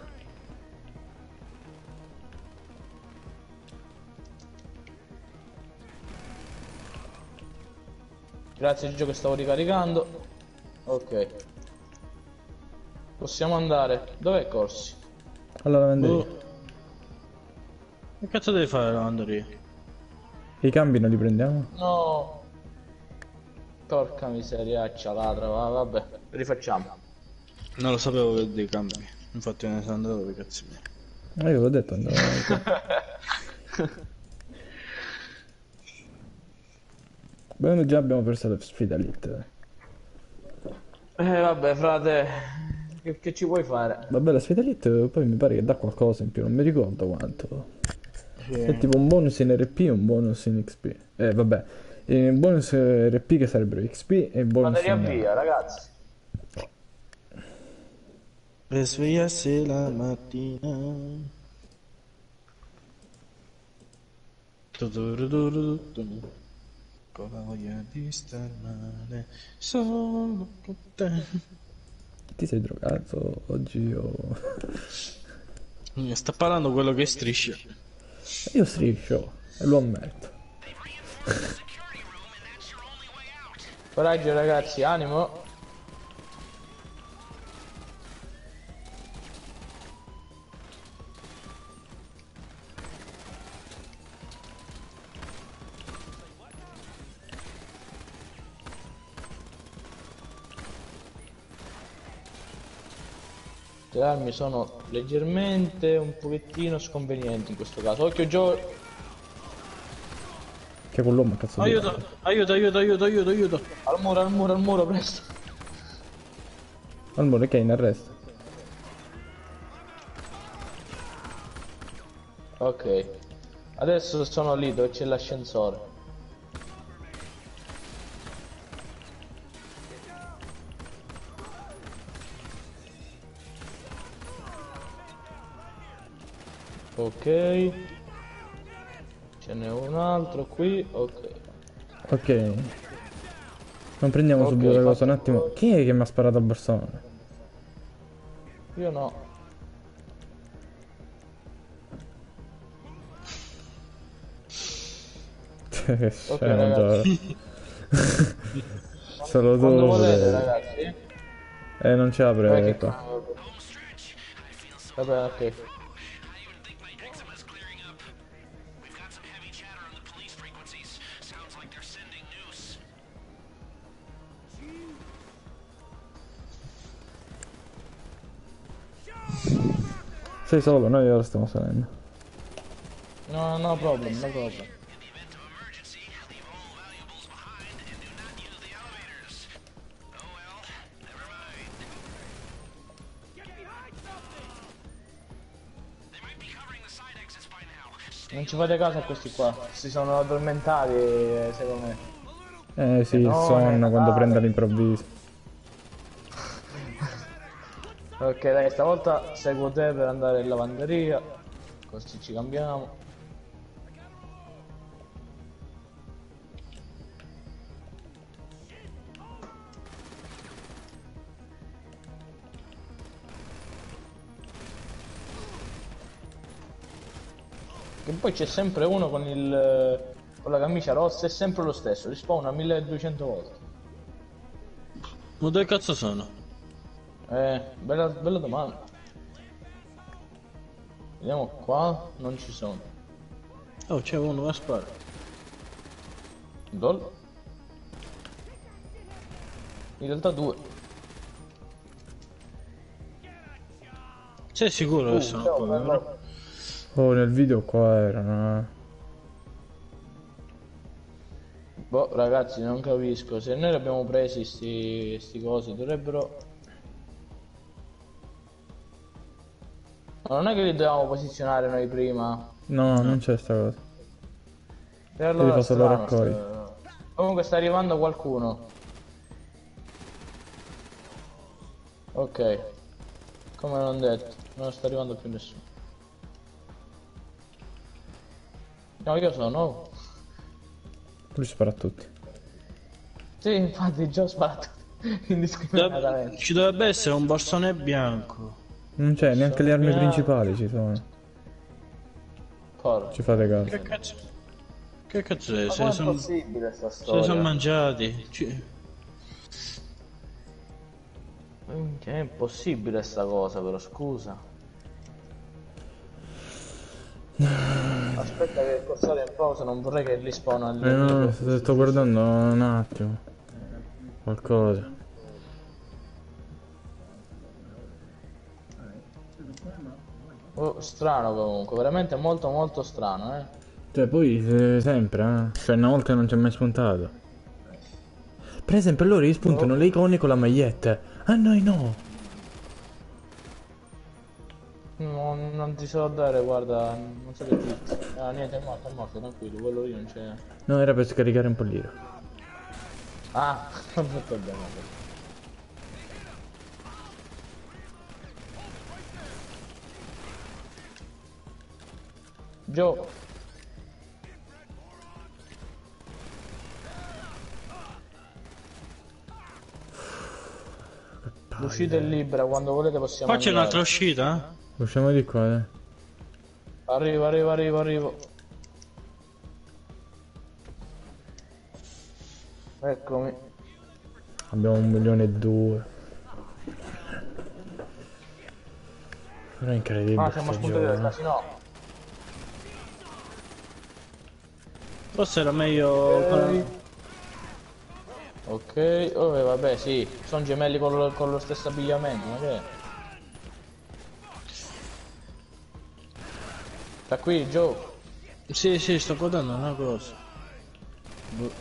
Speaker 3: Grazie Gio che stavo ricaricando. Ok. Possiamo andare. Dov'è Corsi?
Speaker 1: Alla lavanderia.
Speaker 2: Oh. Che cazzo devi fare la lavanderia?
Speaker 1: I cambi non li prendiamo?
Speaker 3: No. Porca miseriaccia ladra, va, vabbè. Rifacciamo.
Speaker 2: Non lo sapevo che dei cambi. Infatti ne sono andato per i cazzi miei.
Speaker 1: Ma io l'ho detto, andavo avanti. Beh, noi già abbiamo perso la sfida elite.
Speaker 3: Eh vabbè frate. Che, che ci vuoi fare?
Speaker 1: Vabbè, la sfida elite poi mi pare che dà qualcosa in più, non mi ricordo quanto.
Speaker 3: Sì.
Speaker 1: È tipo un bonus in R P e un bonus in X P. Eh, vabbè. Il bonus R P che sarebbero X P e il bonus
Speaker 3: Batteria
Speaker 1: in...
Speaker 3: via ragazzi.
Speaker 2: Per svegliarsi la mattina. Tu-tu-ru-tu-ru-tu. Con la voglia di star male. Solo con te.
Speaker 1: Ti sei drogato oggi o...
Speaker 2: Mi sta parlando quello che striscia.
Speaker 1: Io striscio e lo ammetto.
Speaker 3: Coraggio ragazzi, animo. Le armi sono leggermente un pochettino sconvenienti in questo caso. Occhio Joe.
Speaker 1: Che quell'uomo cazzo di...
Speaker 2: Aiuto, aiuto, aiuto, aiuto, aiuto, aiuto.
Speaker 3: Al muro, al muro, al muro, presto.
Speaker 1: Allora, che è in arresto?
Speaker 3: Ok. Adesso sono lì dove c'è l'ascensore. Ok. Ce n'è un altro qui, ok.
Speaker 1: Ok. Non prendiamo
Speaker 3: Ok,
Speaker 1: subito le cose, un
Speaker 3: fatto-
Speaker 1: attimo. Chi è che mi ha sparato al borsone?
Speaker 3: Io no.
Speaker 1: Che
Speaker 3: Ok
Speaker 1: scemo,
Speaker 3: ragazzi.
Speaker 1: Giorgio. Solo tu
Speaker 3: Quando volete
Speaker 1: potevi.
Speaker 3: ragazzi.
Speaker 1: Eh, non ci apre
Speaker 3: Vabbè, che
Speaker 1: qua.
Speaker 3: cavolo. Vabbè, ok.
Speaker 1: Sei solo, noi ora stiamo salendo.
Speaker 3: No, no problem, no problem. Non ci fate caso a questi qua, si sono addormentati eh, secondo me.
Speaker 1: Eh sì, il
Speaker 3: no,
Speaker 1: sonno
Speaker 3: eh,
Speaker 1: quando
Speaker 3: ah.
Speaker 1: prende all'improvviso.
Speaker 3: Ok dai, stavolta seguo te per andare in lavanderia, così ci cambiamo. Che poi c'è sempre uno con il con la camicia rossa, è sempre lo stesso, rispawna milleduecento volte.
Speaker 2: Ma dove cazzo sono?
Speaker 3: Eh, bella, bella domanda. Vediamo qua, non ci sono.
Speaker 2: Oh, c'è uno, ma spara.
Speaker 3: Gol. In realtà due.
Speaker 2: Sei sicuro che sono
Speaker 3: ciao,
Speaker 2: qua,
Speaker 3: bello.
Speaker 2: vero?
Speaker 1: Oh, nel video qua erano. eh.
Speaker 3: Boh, ragazzi, non capisco. Se noi li abbiamo presi sti, sti cosi, dovrebbero... Ma non è che li dobbiamo posizionare noi prima.
Speaker 1: No, non c'è sta cosa.
Speaker 3: E allora
Speaker 1: fa solo
Speaker 3: strano,
Speaker 1: raccogli.
Speaker 3: sta- Comunque sta arrivando qualcuno. Ok. Come non detto, non sta arrivando più nessuno. No, io sono...
Speaker 1: Lui spara a tutti.
Speaker 3: Sì, infatti già ho sparato indiscriminatamente.
Speaker 2: Ci dovrebbe essere un borsone bianco.
Speaker 1: Non c'è, neanche le armi
Speaker 3: Sono-
Speaker 1: principali ci sono.
Speaker 3: Porca.
Speaker 1: Ci fate caso.
Speaker 2: Che cazzo? Che cazzo è?
Speaker 3: Ma
Speaker 2: Se
Speaker 3: com'è
Speaker 2: li sono
Speaker 3: possibile sta
Speaker 2: se li
Speaker 3: storia?
Speaker 2: son mangiati. Ci-
Speaker 3: Minchia, è impossibile sta cosa, però scusa. Aspetta che il corsario è in pausa, non vorrei che li spawna
Speaker 1: Eh no, sto, sto guardando un attimo. Qualcosa.
Speaker 3: Oh, strano comunque, veramente molto molto strano, eh.
Speaker 1: Cioè, poi eh, sempre, eh. Cioè, una volta non c'è mai spuntato. Per esempio, loro gli spuntano le icone con la maglietta. A noi no.
Speaker 3: No, non ti so dare, guarda, non so che dirti. Ah, niente, è morto, è morto, tranquillo, quello lì non c'è.
Speaker 1: No, era per scaricare un po' l'ira.
Speaker 3: Ah, ho fatto bene. Gio. L'uscita è libera, quando volete possiamo
Speaker 2: Qua c'è
Speaker 3: andare.
Speaker 2: un'altra uscita?
Speaker 1: Usciamo di qua, eh.
Speaker 3: Arrivo, arrivo, arrivo, arrivo. Eccomi.
Speaker 1: Abbiamo un milione e due. Però è incredibile.
Speaker 3: Ah, siamo
Speaker 1: sto
Speaker 3: spuntati
Speaker 1: gioco,
Speaker 3: dal
Speaker 1: eh.
Speaker 3: casino.
Speaker 2: Forse era meglio...
Speaker 3: Ok, oh, eh, vabbè, sì, sono gemelli con lo, con lo stesso abbigliamento, ma che è? Sta qui, Joe.
Speaker 2: Sì, sì, sto guardando una cosa. Boh.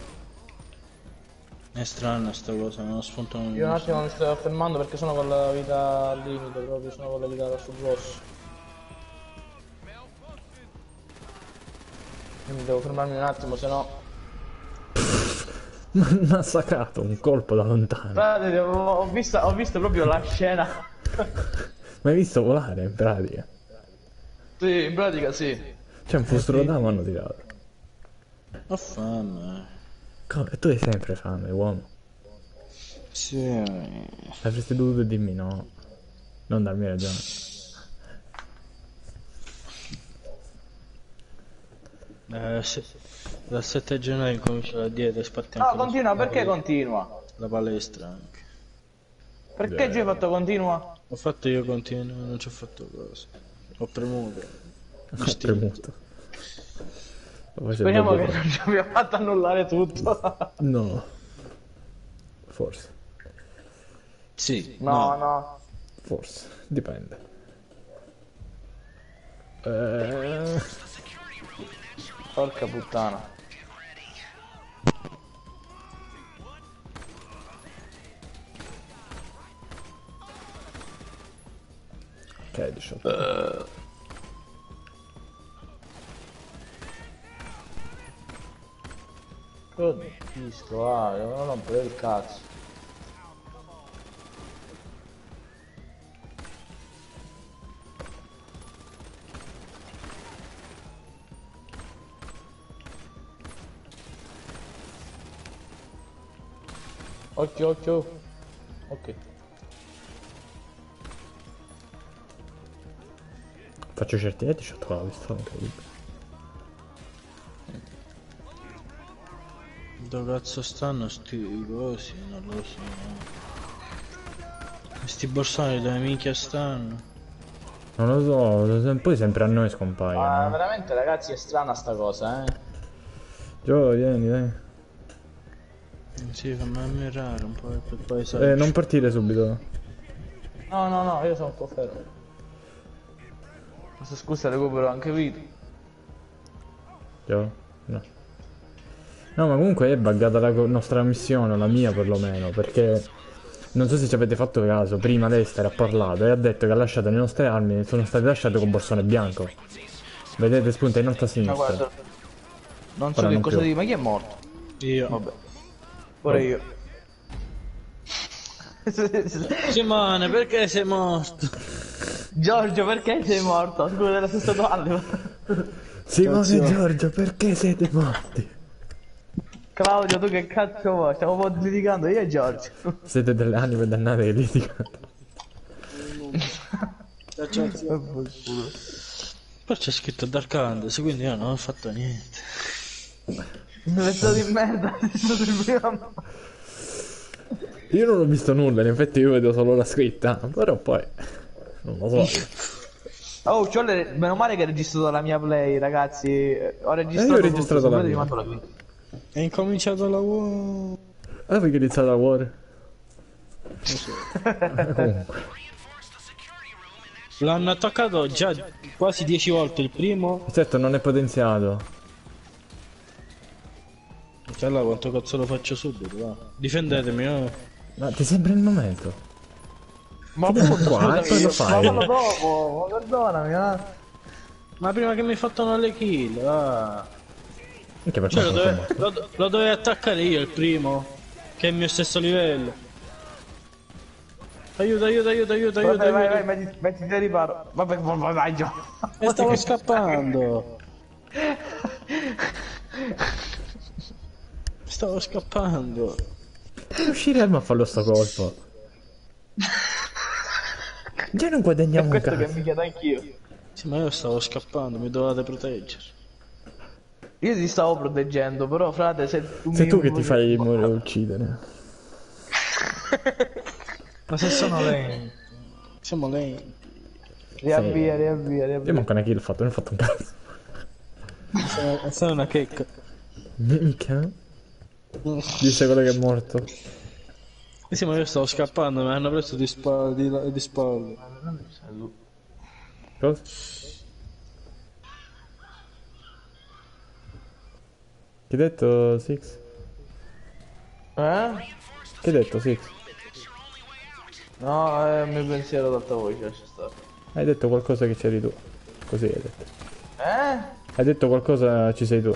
Speaker 2: È strana sta cosa, non spuntano.
Speaker 3: Io un attimo mi sto fermando perché sono con la vita al limite, proprio sono con la vita sul rosso. Quindi devo fermarmi un attimo, se no...
Speaker 1: Massacrato, un colpo da lontano.
Speaker 3: Guardate, ho, ho visto, ho visto proprio la scena.
Speaker 1: Ma hai visto volare in pratica?
Speaker 3: Sì, in pratica sì.
Speaker 1: C'è un fustrodamo hanno tirato.
Speaker 2: Ho fame.
Speaker 1: Come? Tu hai sempre fame, uomo.
Speaker 2: Sì.
Speaker 1: Avresti dovuto dirmi no. Non darmi ragione.
Speaker 2: Eh, se... Dal sette gennaio incomincia la dieta e spatti
Speaker 3: No,
Speaker 2: anche
Speaker 3: continua,
Speaker 2: la,
Speaker 3: perché
Speaker 2: la,
Speaker 3: continua?
Speaker 2: la palestra anche.
Speaker 3: Perché già hai fatto continua?
Speaker 2: Ho fatto io continuo, non ci ho fatto cosa. Ho premuto.
Speaker 1: Ho premuto. Lo facevo
Speaker 3: Speriamo che
Speaker 1: dopo.
Speaker 3: non ci abbia fatto annullare tutto.
Speaker 1: No. Forse.
Speaker 2: Sì,
Speaker 3: No, no.
Speaker 1: Forse. Dipende. Eh...
Speaker 3: Porca puttana.
Speaker 1: Ok, diciotto.
Speaker 3: Che disco, ah, non rompere il cazzo. Occhio, occhio. Ok.
Speaker 1: Faccio certi headshot con la pistola, incredibile.
Speaker 2: Dove cazzo stanno sti cosi? Non lo so. Sti borsoni dove minchia stanno?
Speaker 1: Non lo so, se- poi sempre a noi
Speaker 3: Ma
Speaker 1: scompaiono.
Speaker 3: veramente ragazzi è strana sta cosa, eh.
Speaker 1: Gio, vieni, dai.
Speaker 2: Sì, fammi ammirare un po' quel
Speaker 1: Eh,
Speaker 2: paesaggio.
Speaker 1: non partire subito.
Speaker 3: No, no, no, io sono un po' fermo. Questa scusa recupero anche vita.
Speaker 1: Gio? No. No, ma comunque è buggata la co- nostra missione, la mia perlomeno, perché non so se ci avete fatto caso, prima Lester ha parlato e ha detto che ha lasciato le nostre armi, sono state lasciate con borsone bianco. Vedete, spunta in alto a
Speaker 3: Ma
Speaker 1: sinistra.
Speaker 3: guarda, non so
Speaker 1: Ora
Speaker 3: che
Speaker 1: non
Speaker 3: cosa
Speaker 1: più.
Speaker 3: dire, ma chi è morto?
Speaker 2: Io.
Speaker 3: Vabbè. Pure io.
Speaker 2: Simone, perché sei morto?
Speaker 3: Giorgio, perché sei morto? Scusa, dello stesso anno.
Speaker 1: Simone e
Speaker 2: Cazzo.
Speaker 1: Giorgio, perché siete morti?
Speaker 3: Claudio, tu che cazzo vuoi? Stiamo un po' litigando io e Giorgio.
Speaker 1: Siete delle anime dannate che litigano.
Speaker 2: Poi c'è scritto Dark Andes, quindi io non ho fatto niente.
Speaker 3: Un pezzo di merda, è stato il primo.
Speaker 1: Io non ho visto nulla, in effetti io vedo solo la scritta, però poi... non lo so.
Speaker 3: Oh, c'ho le... meno male che ho registrato la mia play, ragazzi. Ho registrato,
Speaker 1: Eh, io ho registrato
Speaker 3: tutto,
Speaker 1: la
Speaker 3: se volete vi
Speaker 1: mia.
Speaker 3: mando la link.
Speaker 2: È incominciato la war.
Speaker 1: Ah, perché è iniziata a War? Comunque.
Speaker 2: L'hanno attaccato già quasi dieci volte il primo.
Speaker 1: Certo, non è potenziato.
Speaker 2: E allora quanto cazzo lo faccio subito, va. Difendetemi, oh.
Speaker 1: Ma ti sembra il momento?
Speaker 3: Ma
Speaker 1: Chiudiamo
Speaker 3: appunto,
Speaker 1: qua, e poi lo
Speaker 3: scusami,
Speaker 1: fai.
Speaker 3: ma fallo dopo, ma perdonami, eh.
Speaker 2: Ma prima che mi fatto le kill, ah.
Speaker 1: Anche per
Speaker 2: Cioè lo,
Speaker 1: quanto
Speaker 2: dove, lo, lo dovevo attaccare io il primo, che è il mio stesso livello. Aiuto, aiuto, aiuto, aiuto, aiuto,
Speaker 3: Vabbè, vai,
Speaker 2: aiuto.
Speaker 3: vai, metti, mettiti a riparo. Vabbè, vai, vai, vai, Gio.
Speaker 2: E stavo scappando. Stavo scappando.
Speaker 1: Non riusciremo a farlo sto colpo. Già non
Speaker 3: È
Speaker 1: guadagniamo un
Speaker 3: questo che
Speaker 1: cazzo.
Speaker 3: mi chiedo anch'io.
Speaker 2: Sì, ma io stavo scappando, mi dovevate proteggere.
Speaker 3: Io ti stavo proteggendo, però frate, se tu
Speaker 1: Sei
Speaker 3: mi...
Speaker 1: tu che ti fai morire uccidere.
Speaker 2: Ma se sono lenti. Siamo lenti.
Speaker 3: Riavvia, riavvia,
Speaker 1: Io
Speaker 3: riavvia.
Speaker 1: manco una kill ho fatto, non ho fatto un cazzo.
Speaker 2: Sono, sono una checca.
Speaker 1: Minchia. Dice quello che è morto.
Speaker 2: Eh sì, ma io stavo scappando, mi hanno preso di spalle. Di, di spalle.
Speaker 1: Cosa? Che hai detto, Six?
Speaker 3: Eh?
Speaker 1: Che hai detto, Six?
Speaker 3: No, è il mio pensiero ad alta voce, lascia stare.
Speaker 1: Hai detto qualcosa che c'eri tu. Così hai detto.
Speaker 3: Eh?
Speaker 1: Hai detto qualcosa, ci sei tu.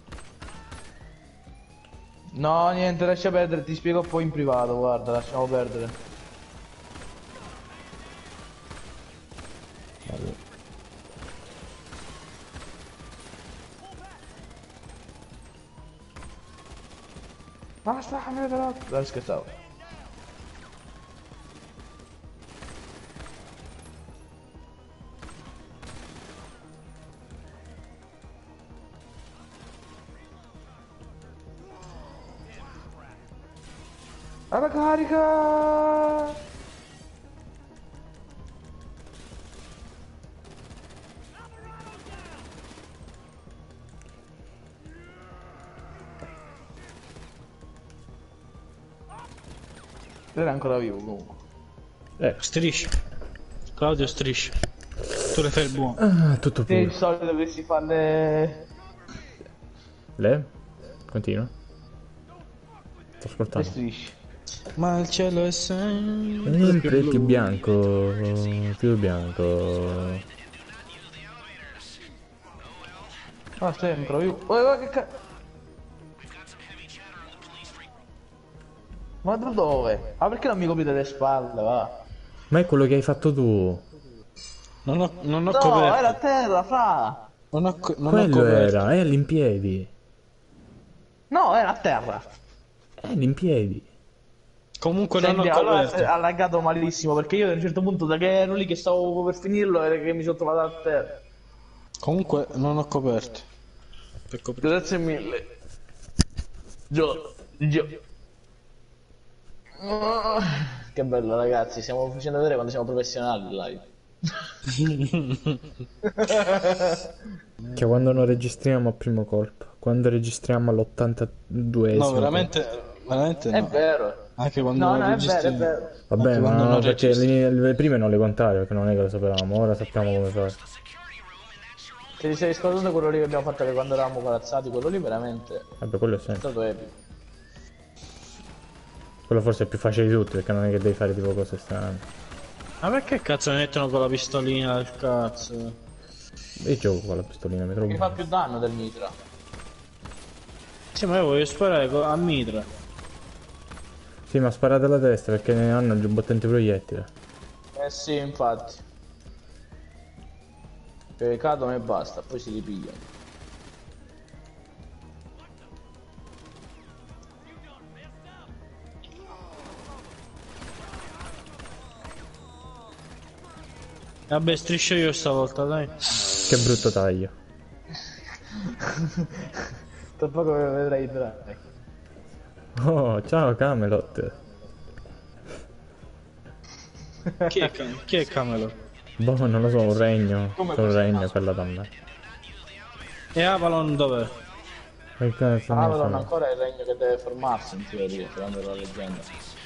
Speaker 3: No, niente, lascia perdere, ti spiego poi in privato, guarda, lasciamo perdere. Basta, fammi però. Dai, scherzavo. Alla carica! Era ancora vivo comunque.
Speaker 1: Eh,
Speaker 2: Striscia. Claudio striscia. Tu le fai il buono.
Speaker 1: ah, tutto
Speaker 3: Sì, il
Speaker 1: puro.
Speaker 3: solito che si fa le...
Speaker 1: Le? Continua. Sto
Speaker 3: le
Speaker 1: ascoltando.
Speaker 3: strisce.
Speaker 2: Ma il cielo è sempre
Speaker 1: Sempre più bianco, più bianco.
Speaker 3: Ah, stai ancora vivo. Oh, oh, che ca... Ma tu dove? Ah, perché non mi coprite le spalle, va?
Speaker 1: Ma è quello che hai fatto tu.
Speaker 2: Non ho, non ho
Speaker 3: No,
Speaker 2: coperto.
Speaker 3: era a terra, fra!
Speaker 2: Non ho, co- non ho
Speaker 1: Quello
Speaker 2: coperto.
Speaker 1: era, è all'impiedi.
Speaker 3: No, era a terra.
Speaker 1: È all'impiedi.
Speaker 2: Comunque non
Speaker 3: Senti,
Speaker 2: ho
Speaker 3: allora
Speaker 2: coperto.
Speaker 3: ha laggato malissimo, perché io a un certo punto, da che ero lì che stavo per finirlo, era che mi sono trovato a terra.
Speaker 2: Comunque non ho coperto. Per coprire.
Speaker 3: Grazie mille. Gio, Gio. Oh, che bello ragazzi, stiamo facendo vedere quando siamo professionali live.
Speaker 1: Che quando non registriamo a primo colpo, quando registriamo all'ottantaduesimo.
Speaker 2: No, veramente, veramente
Speaker 3: È
Speaker 2: no.
Speaker 3: vero.
Speaker 2: Anche quando
Speaker 3: No,
Speaker 2: non
Speaker 3: no, è vero, è
Speaker 2: registriamo.
Speaker 3: vero.
Speaker 1: Vabbè,
Speaker 2: Anche quando
Speaker 1: ma
Speaker 2: non
Speaker 1: perché
Speaker 2: registri.
Speaker 1: le, le prime non le contavi, perché non è che lo sapevamo, ora sappiamo come fare.
Speaker 3: Se ti sei scordato quello lì che abbiamo fatto che quando eravamo corazzati, quello lì veramente è
Speaker 1: Vabbè, quello è sempre.
Speaker 3: stato epico.
Speaker 1: Quello forse è più facile di tutti, perché non è che devi fare tipo cose strane.
Speaker 2: Ma perché cazzo mi mettono con la pistolina del cazzo?
Speaker 1: Io gioco con la pistolina, mi trovo
Speaker 3: Mi fa
Speaker 1: bene.
Speaker 3: più danno del mitra.
Speaker 2: Sì, ma io voglio sparare co- a mitra.
Speaker 1: Sì, ma sparate alla testa perché ne hanno il giubbottente proiettile.
Speaker 3: Eh sì, infatti. Che cadono e basta, poi si ripigliano.
Speaker 2: Vabbè, striscio io stavolta, dai.
Speaker 1: Che brutto taglio.
Speaker 3: Tra poco vedrai i draghi.
Speaker 1: Oh, ciao Camelot.
Speaker 2: Chi è, Cam- chi è Camelot?
Speaker 1: Boh, non lo so, un regno.
Speaker 3: Come
Speaker 1: C'è un
Speaker 3: questo
Speaker 1: regno
Speaker 3: caso?
Speaker 1: quella da me.
Speaker 2: E Avalon dov'è?
Speaker 1: Che cazzo ne
Speaker 3: Avalon
Speaker 1: so?
Speaker 3: ancora è il regno che deve formarsi in teoria, secondo la leggenda.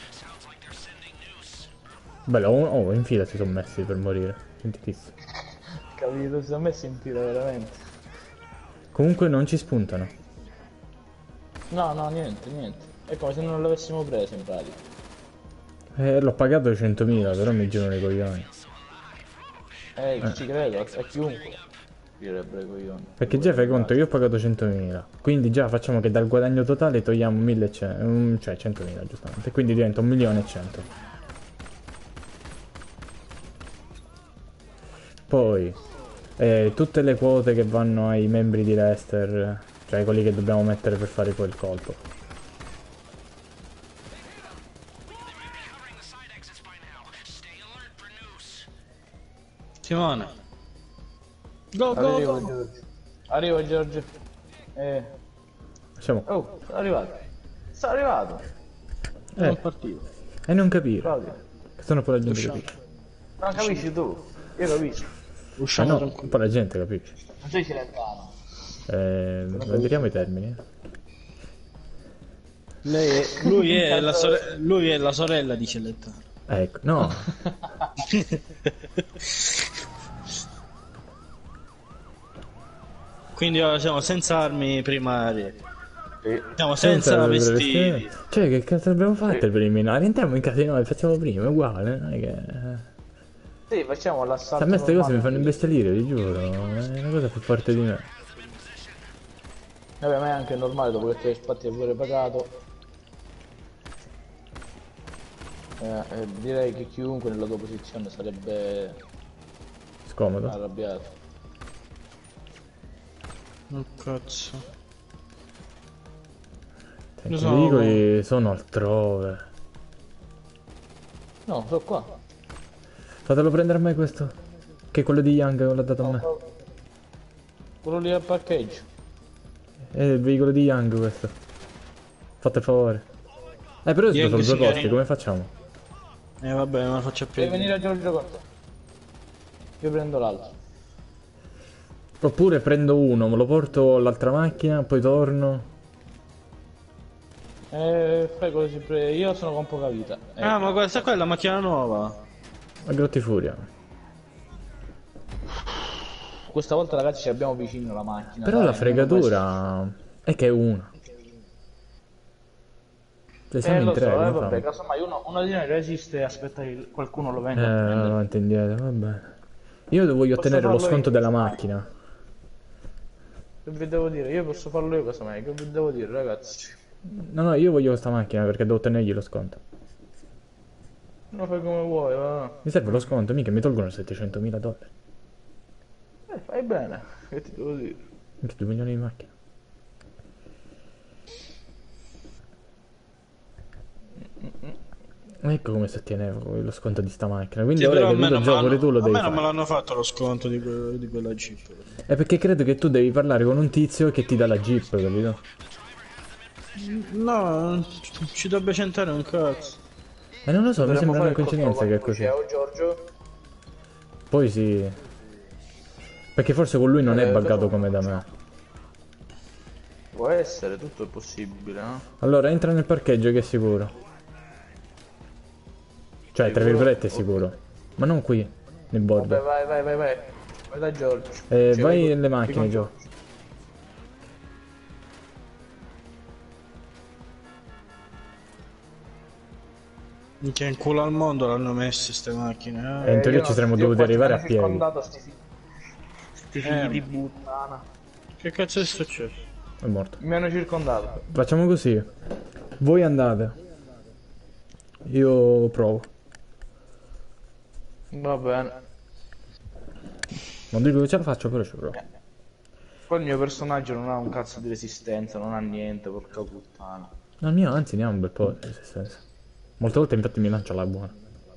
Speaker 1: Bello, oh, oh, in fila si sono messi per morire. Sentitissimo.
Speaker 3: Capito? Si sono messi in tiro veramente.
Speaker 1: Comunque non ci spuntano.
Speaker 3: No, no, niente, niente. È come se non l'avessimo preso in pratica.
Speaker 1: Eh, l'ho pagato centomila, però mi girano i coglioni.
Speaker 3: Eh, ci credo, a a chiunque. Direbbero i coglioni.
Speaker 1: Perché già fai conto, io ho pagato centomila. Quindi già facciamo che dal guadagno totale togliamo millecento, um, cioè centomila giustamente. Quindi diventa un milione e cento. Poi, eh, tutte le quote che vanno ai membri di Leicester, cioè quelli che dobbiamo mettere per fare quel colpo.
Speaker 2: Simone. Go, go,
Speaker 3: Arrivo,
Speaker 2: go.
Speaker 3: Giorgio. Arrivo, Giorgio. Eh.
Speaker 1: Facciamo.
Speaker 3: Oh, sono arrivato. Sono arrivato.
Speaker 1: Eh,
Speaker 2: Non partito.
Speaker 1: e non capire.
Speaker 3: Claudio.
Speaker 1: Che sennò poi la gente
Speaker 2: Usciamo.
Speaker 1: capisce.
Speaker 3: Non capisci tu. Io capisco.
Speaker 1: Ah
Speaker 2: Usciamo
Speaker 1: no,
Speaker 2: tranquilli.
Speaker 1: poi la gente capisce.
Speaker 3: Non sei cilentano.
Speaker 1: Eh, vedremo i termini.
Speaker 2: Lei è, lui, è la sore- lui è la sorella di Celetta.
Speaker 1: Ecco, no.
Speaker 2: Quindi ora siamo senza armi primarie.
Speaker 3: Sì.
Speaker 2: Siamo senza
Speaker 1: le
Speaker 2: vestiti.
Speaker 1: vestiti. Cioè, che cazzo abbiamo fatto il preliminare? Entriamo in casino e facciamo prima, è uguale, non è che...
Speaker 3: Sì, facciamo l'assalto.
Speaker 1: A me queste cose mi fanno
Speaker 3: normale.
Speaker 1: imbestialire, vi giuro. È una cosa più forte di me.
Speaker 3: Vabbè, ma è anche normale dopo che ti hai spatti e pure pagato. Eh, eh, direi che chiunque nella tua posizione sarebbe
Speaker 1: Scomodo.
Speaker 3: arrabbiato.
Speaker 2: Oh cazzo.
Speaker 1: I
Speaker 2: Lo so.
Speaker 1: veicoli sono altrove.
Speaker 3: No, sono qua.
Speaker 1: Fatelo prendere a me questo. Che è quello di Young l'ha dato a me.
Speaker 3: Quello lì al parcheggio.
Speaker 1: È il veicolo di Young questo. Fate il favore. Eh, però
Speaker 2: Young
Speaker 1: sono due posti,
Speaker 2: signorino.
Speaker 1: come facciamo?
Speaker 2: Eh vabbè, non la faccio più.
Speaker 3: Devi venire a Giorgio con te. Io prendo l'altro.
Speaker 1: Oppure prendo uno, me lo porto all'altra macchina, poi torno.
Speaker 3: Eh, fai così, pre- io sono con poca vita. Eh,
Speaker 2: Ah, ma questa qua è la macchina nuova.
Speaker 1: A Grotti Furia.
Speaker 3: Questa volta ragazzi ci abbiamo vicino la macchina.
Speaker 1: Però
Speaker 3: dai,
Speaker 1: la
Speaker 3: almeno
Speaker 1: fregatura è che è una. Se
Speaker 3: questo-
Speaker 1: siamo
Speaker 3: Eh
Speaker 1: in
Speaker 3: lo
Speaker 1: tre,
Speaker 3: so, eh,
Speaker 1: come
Speaker 3: vabbè,
Speaker 1: famo?
Speaker 3: casomai uno, uno di noi resiste e aspetta che qualcuno lo
Speaker 1: Eh,
Speaker 3: venga a prendere.
Speaker 1: avanti e indietro, vabbè. Io voglio
Speaker 3: Posso
Speaker 1: ottenere lo
Speaker 3: farlo
Speaker 1: sconto
Speaker 3: io,
Speaker 1: della
Speaker 3: casomai.
Speaker 1: macchina.
Speaker 3: Che vi devo dire? Io posso farlo io casomai, che vi devo dire ragazzi?
Speaker 1: No, no, io voglio questa macchina perché devo ottenergli lo sconto.
Speaker 3: Non fai come vuoi, va.
Speaker 1: Mi serve lo sconto, mica mi tolgono settecentomila dollari.
Speaker 3: Eh, fai bene, che ti devo dire?
Speaker 1: Mica due milioni di macchine. Ecco come si ottenevo lo sconto di sta macchina. Quindi
Speaker 2: Sì,
Speaker 1: ora
Speaker 2: però
Speaker 1: che
Speaker 2: a me
Speaker 1: vedo
Speaker 2: non
Speaker 1: il
Speaker 2: me
Speaker 1: gioco pure
Speaker 2: l'hanno
Speaker 1: tu lo
Speaker 2: a
Speaker 1: devi
Speaker 2: me non me
Speaker 1: fare.
Speaker 2: l'hanno fatto lo sconto di, que- di quella Jeep.
Speaker 1: È perché credo che tu devi parlare con un tizio che ti dà la Jeep, capito?
Speaker 2: No, ci dovrebbe centrare un cazzo.
Speaker 1: E non lo so, mi
Speaker 3: Dovremmo
Speaker 1: sembra una
Speaker 3: fare il
Speaker 1: coincidenza che è così.
Speaker 3: Ciao Giorgio.
Speaker 1: Poi sì. Perché forse con lui non è
Speaker 3: Eh,
Speaker 1: buggato
Speaker 3: dopo-
Speaker 1: come da me.
Speaker 3: Può essere, tutto è possibile, no?
Speaker 1: Allora entra nel parcheggio che è sicuro. Cioè, tra
Speaker 3: Sicuro?
Speaker 1: virgolette è sicuro. Ma non qui, nel
Speaker 3: Vabbè,
Speaker 1: bordo.
Speaker 3: vai, vai, vai, vai. Vai da Giorgio.
Speaker 1: Eh,
Speaker 3: Cioè,
Speaker 1: vai
Speaker 3: vai-
Speaker 1: nelle
Speaker 3: vai
Speaker 1: macchine,
Speaker 3: con
Speaker 1: Gio.
Speaker 2: Che in culo al mondo l'hanno messe ste macchine.
Speaker 1: E in
Speaker 2: Eh.
Speaker 1: teoria
Speaker 3: io
Speaker 1: ci
Speaker 3: non-
Speaker 1: saremmo
Speaker 3: io
Speaker 1: dovuti
Speaker 3: qua ci
Speaker 1: arrivare
Speaker 3: sono
Speaker 1: a piedi.
Speaker 3: circondato sti fi- Sti figli
Speaker 2: Eh.
Speaker 3: di puttana.
Speaker 2: Che cazzo è successo?
Speaker 1: È morto.
Speaker 3: Mi hanno circondato.
Speaker 1: Facciamo così. Voi andate. Io provo.
Speaker 3: Va bene.
Speaker 1: Non dico che ce la faccio, però ci provo.
Speaker 3: Poi il mio personaggio non ha un cazzo di resistenza, non ha niente, porca puttana.
Speaker 1: No, il mio anzi ne ha un bel po' di resistenza. Molte volte infatti mi lancia la buona.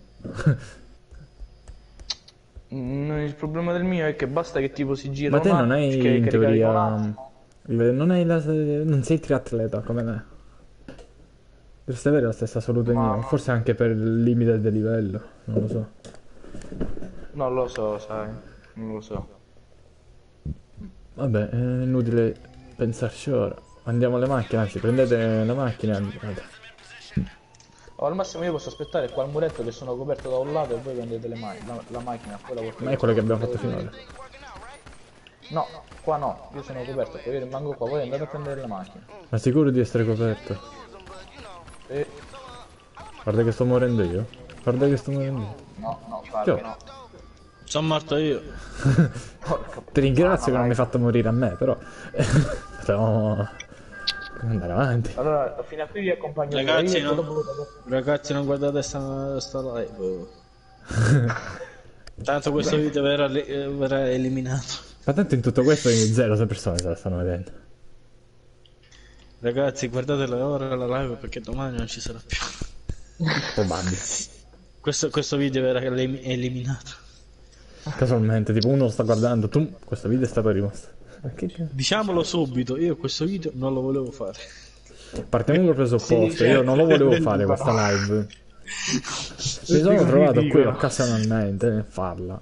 Speaker 3: Mm, Il problema del mio è che basta che tipo si gira
Speaker 1: Ma te
Speaker 3: un
Speaker 1: non
Speaker 3: attimo,
Speaker 1: hai
Speaker 3: che-
Speaker 1: in
Speaker 3: che ricarica un
Speaker 1: teoria...
Speaker 3: attimo.
Speaker 1: Non hai la... Non sei triatleta come me. Dovresti avere la stessa salute
Speaker 3: Ma-
Speaker 1: mia. Forse anche per il limite del livello. Non lo so.
Speaker 3: Non lo so, sai. Non lo so.
Speaker 1: Vabbè, è inutile pensarci ora. Andiamo alle macchine, anzi prendete la macchina e andate.
Speaker 3: O al massimo io posso aspettare qua al muretto che sono coperto da un lato e voi prendete le ma- la, la macchina, poi la portate.
Speaker 1: Ma è quello che abbiamo fatto finora.
Speaker 3: No, qua no, io sono coperto, poi io rimango qua, voi andate a prendere la macchina.
Speaker 1: Ma sicuro di essere coperto?
Speaker 3: E...
Speaker 1: Guarda che sto morendo io. Guarda che sto morendo io.
Speaker 3: No, no, farlo,
Speaker 1: Io.
Speaker 3: no.
Speaker 2: Sono morto io.
Speaker 3: Porca
Speaker 1: Ti ringrazio che non
Speaker 3: vai.
Speaker 1: mi hai fatto morire a me, però... Però... Devo andare avanti.
Speaker 3: Allora, fino a qui vi accompagno
Speaker 2: Ragazzi,
Speaker 3: io,
Speaker 2: no.
Speaker 3: dopo-
Speaker 2: Ragazzi, non guardate sta, sta live. Tanto questo video verrà, li- eh, verrà eliminato.
Speaker 1: Ma tanto in tutto questo zero persone se la stanno vedendo.
Speaker 2: Ragazzi, guardatela ora la live perché domani non ci sarà più.
Speaker 1: Probabile.
Speaker 2: Questo, questo video verrà elim- eliminato.
Speaker 1: Casualmente, tipo uno sta guardando, tu, questo video è stato rimosso. Ma che cazzo?
Speaker 2: Diciamolo subito, io questo video non lo volevo fare.
Speaker 1: Partiamo dal presupposto,
Speaker 3: Sì,
Speaker 1: io non lo volevo
Speaker 3: certo.
Speaker 1: fare questa live. Mi sono trovato qui occasionalmente nel farla.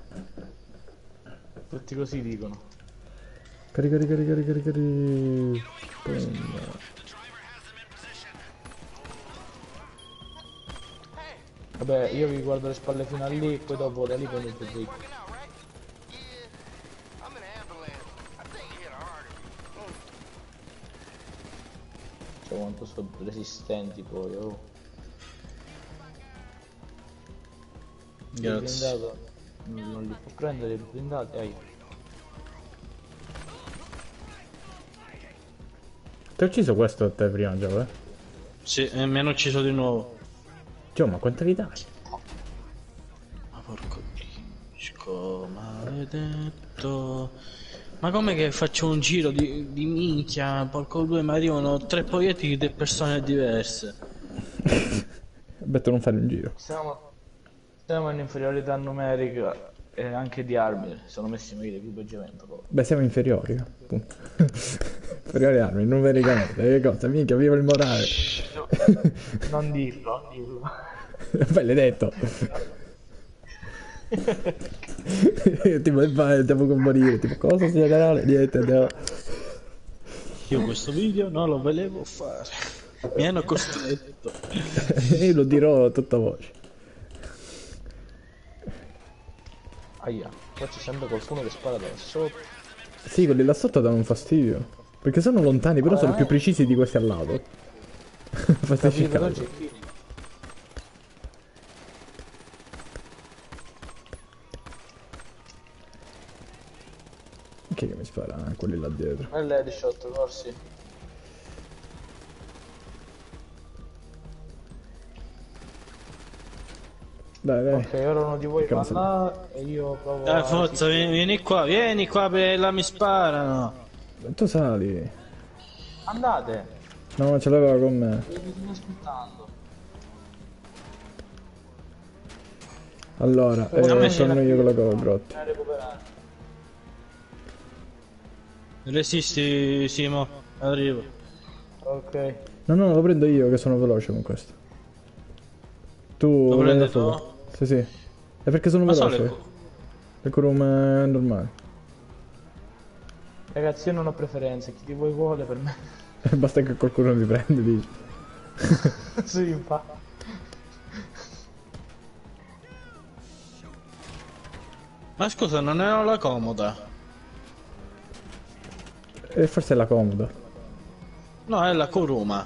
Speaker 3: Tutti così dicono.
Speaker 1: Cari cari cari cari cari cari. Boom.
Speaker 3: Vabbè, io vi guardo le spalle fino a lì, poi dopo da lì prendete il dritt. Cioè quanto sono resistenti poi, oh. Il
Speaker 2: Grazie.
Speaker 3: blindato non non li può prendere i blindati, ai.
Speaker 1: Ti ho ucciso questo a te prima, Gio, eh?
Speaker 2: Sì, e mi hanno ucciso di nuovo.
Speaker 1: Gio, ma quanta vi dai?
Speaker 2: Ma porco disco, maledetto. Ma com'è che faccio un giro di, di minchia? Porco due, mi arrivano tre proiettili di persone diverse.
Speaker 1: Betto non fare un giro.
Speaker 3: Siamo, siamo in inferiorità numerica e anche di armi, sono messi meglio l'equipaggiamento loro.
Speaker 1: Beh, siamo inferiori, eh, appunto. Inferiori armi, numericamente. Che cosa? Minchia, viva il morale.
Speaker 3: Non dirlo, non dirlo.
Speaker 1: Beh, l'hai detto. Tipo, vai, andiamo con morire. Tipo, cosa generale? Niente, andiamo.
Speaker 2: Io questo video non lo volevo fare. Mi hanno costretto.
Speaker 1: Io lo dirò a tutta voce.
Speaker 3: Aia, qua c'è sempre qualcuno che spara da sotto.
Speaker 1: Sì, quelli là sotto danno un fastidio. Perché sono lontani, però sono più precisi di questi al lato. Fateci
Speaker 3: Capito,
Speaker 1: caso.
Speaker 3: c'è chi?
Speaker 1: Chi è che mi spara? Ah, quelli là dietro.
Speaker 3: E l'headshot, corsi.
Speaker 1: Dai, dai.
Speaker 3: Ok, ora uno di voi va
Speaker 1: Cazzo.
Speaker 3: là e io provo
Speaker 2: Dai,
Speaker 3: a...
Speaker 2: forza, vieni, vieni qua, vieni qua, perché là mi sparano.
Speaker 1: Tu sali.
Speaker 3: Andate!
Speaker 1: No, ce l'aveva con me.
Speaker 3: Mi state aspettando.
Speaker 1: Allora,
Speaker 3: Eh,
Speaker 1: eh,
Speaker 3: me
Speaker 1: sono
Speaker 3: ce
Speaker 1: io con la co- grotta.
Speaker 3: Bisogna recuperare.
Speaker 2: Resisti, Simo, arrivo.
Speaker 3: Ok.
Speaker 1: No, no, lo prendo io che sono veloce con questo. Tu
Speaker 2: Lo
Speaker 1: vai
Speaker 2: prendi
Speaker 1: da solo.
Speaker 2: tu?
Speaker 1: Sì, sì. È perché sono
Speaker 2: Ma
Speaker 1: veloce.
Speaker 2: solo
Speaker 1: È come normale.
Speaker 3: Ragazzi, io non ho preferenze, chi di voi vuole per me.
Speaker 1: Basta che qualcuno mi prende, dici.
Speaker 3: Sì, infatti.
Speaker 2: Ma scusa, non era la comoda?
Speaker 1: E forse è la comoda.
Speaker 2: No, è la Kuruma.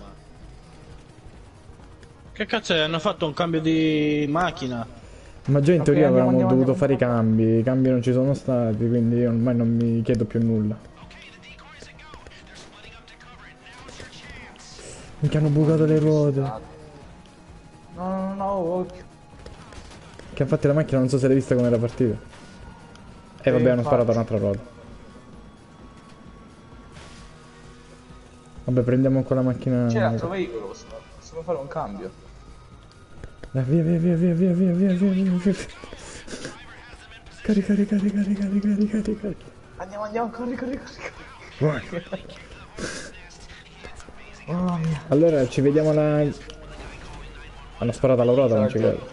Speaker 2: Che cazzo è? Hanno fatto un cambio di macchina.
Speaker 1: Ma già in
Speaker 3: Ok,
Speaker 1: teoria
Speaker 3: andiamo,
Speaker 1: avevamo
Speaker 3: andiamo,
Speaker 1: dovuto
Speaker 3: andiamo,
Speaker 1: fare
Speaker 3: andiamo.
Speaker 1: i cambi. I cambi non ci sono stati, quindi io ormai non mi chiedo più nulla. Minchia, hanno bucato le ruote.
Speaker 3: No, no, no, no, occhio.
Speaker 1: Che infatti la macchina non so se l'hai vista come era partita. E vabbè, hanno
Speaker 3: infatti.
Speaker 1: sparato un'altra ruota. Vabbè, prendiamo quella macchina.
Speaker 3: C'è l'altro veicolo, possiamo, possiamo fare un cambio.
Speaker 1: Dai, via, via, via, via, via, via, via, via, via, via. Carica, carica, carica, carica, carica, carica, carica.
Speaker 3: Andiamo, andiamo, corri, corri, corri. corri.
Speaker 1: Vai.
Speaker 3: Mamma mia.
Speaker 1: Allora, ci vediamo alla... Hanno sparato alla ruota, non ci credo.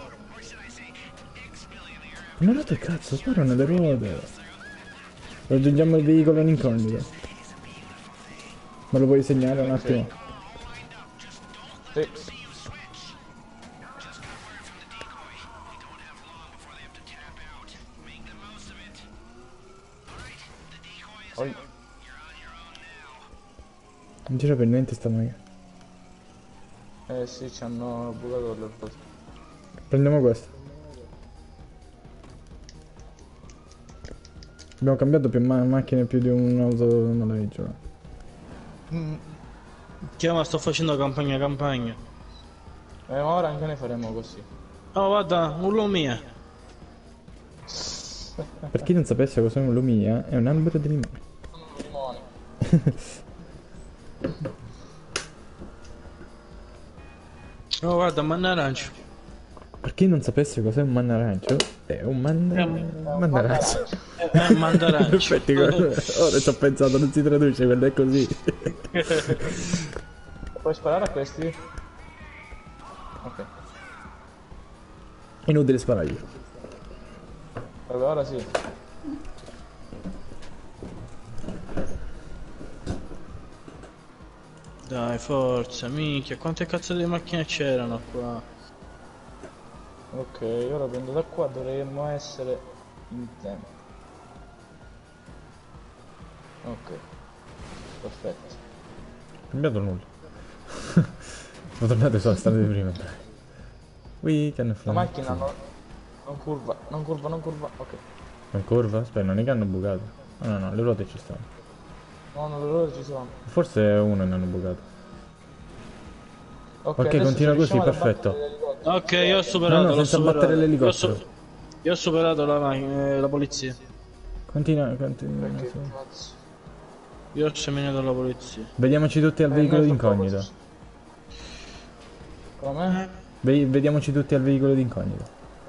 Speaker 1: Ma ruote cazzo, sparano le ruote. Raggiungiamo il veicolo in incognito. Me lo puoi segnare un attimo?
Speaker 3: Sì. Oi.
Speaker 1: Non gira per niente sta macchina.
Speaker 3: Eh sì, ci hanno bucato le cose.
Speaker 1: Prendiamo questo. Abbiamo cambiato più ma macchine più di un'auto noleggio.
Speaker 2: Chiama, sto facendo campagna campagna.
Speaker 3: Eh, ma ora anche noi faremo così.
Speaker 2: Oh, guarda, un Lumia.
Speaker 1: Per chi non sapesse cos'è un Lumia, è un albero di limone.
Speaker 3: Limoni.
Speaker 2: Oh, guarda, manna arancio.
Speaker 1: Per chi non sapesse cos'è un mannarancio, è un man... mannarancio.
Speaker 2: È un mandarancio.
Speaker 1: Infatti, ora ci ho pensato, non si traduce, quello è così.
Speaker 3: Puoi sparare a questi? Ok.
Speaker 1: Inutile sparare io.
Speaker 3: Vabbè, ora sì.
Speaker 2: Dai, forza, minchia, quante cazzo di macchine c'erano qua?
Speaker 3: Ok, ora prendo da qua, dovremmo essere in tempo. Ok. Perfetto.
Speaker 1: cambiato nulla. Sono tornato sulla strada di prima. We can
Speaker 3: La
Speaker 1: fly.
Speaker 3: macchina non, non curva, non curva, non curva. Ok.
Speaker 1: Non curva? Aspetta, non è che hanno bucato. Ah, no, no, le ruote ci stanno.
Speaker 3: No, no, loro ci sono.
Speaker 1: Forse uno ne hanno bucato.
Speaker 3: Ok,
Speaker 1: Ok,
Speaker 3: adesso
Speaker 1: continua
Speaker 3: se
Speaker 1: così,
Speaker 3: riusciamo ad
Speaker 1: perfetto.
Speaker 3: abbattere l'elicottero.
Speaker 2: Ok, io ho superato,
Speaker 1: No, no,
Speaker 2: l'ho
Speaker 1: senza
Speaker 2: superato.
Speaker 1: abbattere
Speaker 2: Io ho,
Speaker 1: l'elicottero.
Speaker 2: su- io ho superato la, macchina, eh, la polizia.
Speaker 1: Continua, continua.
Speaker 3: Che
Speaker 1: sì.
Speaker 3: cazzo.
Speaker 2: Io ho seminato la polizia.
Speaker 1: Vediamoci tutti al
Speaker 3: Eh,
Speaker 1: veicolo
Speaker 3: noi
Speaker 1: d'incognito.
Speaker 3: facciamo così. Come?
Speaker 1: Ve- vediamoci tutti al veicolo d'incognito.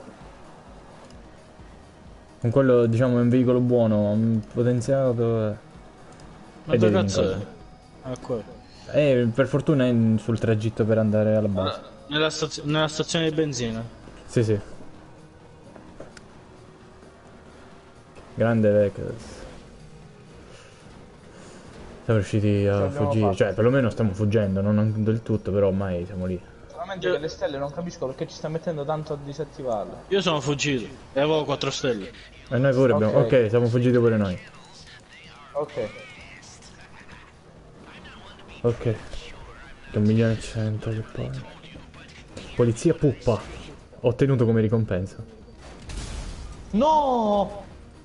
Speaker 1: Con quello, diciamo, è un veicolo buono, un potenziato. eh,
Speaker 2: Ma
Speaker 1: ed
Speaker 2: dove
Speaker 1: è
Speaker 2: cazzo è?
Speaker 1: d'incognito.
Speaker 2: Ah, qua.
Speaker 1: Eh, per fortuna è in- sul tragitto per andare alla base.
Speaker 2: Ah, Nella, stazio- nella stazione di benzina.
Speaker 1: Sì, sì. Grande Vegas. Siamo riusciti a
Speaker 3: Ce l'abbiamo
Speaker 1: fuggire,
Speaker 3: fatta.
Speaker 1: cioè perlomeno stiamo fuggendo, non del tutto, però ormai siamo lì.
Speaker 3: Solamente che le stelle non capisco perché ci sta mettendo tanto a disattivarle.
Speaker 2: Io sono fuggito e avevo quattro stelle.
Speaker 1: E noi pure abbiamo...
Speaker 3: Ok.
Speaker 1: Ok, siamo fuggiti pure noi.
Speaker 3: Ok.
Speaker 1: Ok. Che un milione e cento che poi... Polizia puppa. Ottenuto come ricompensa.
Speaker 3: No!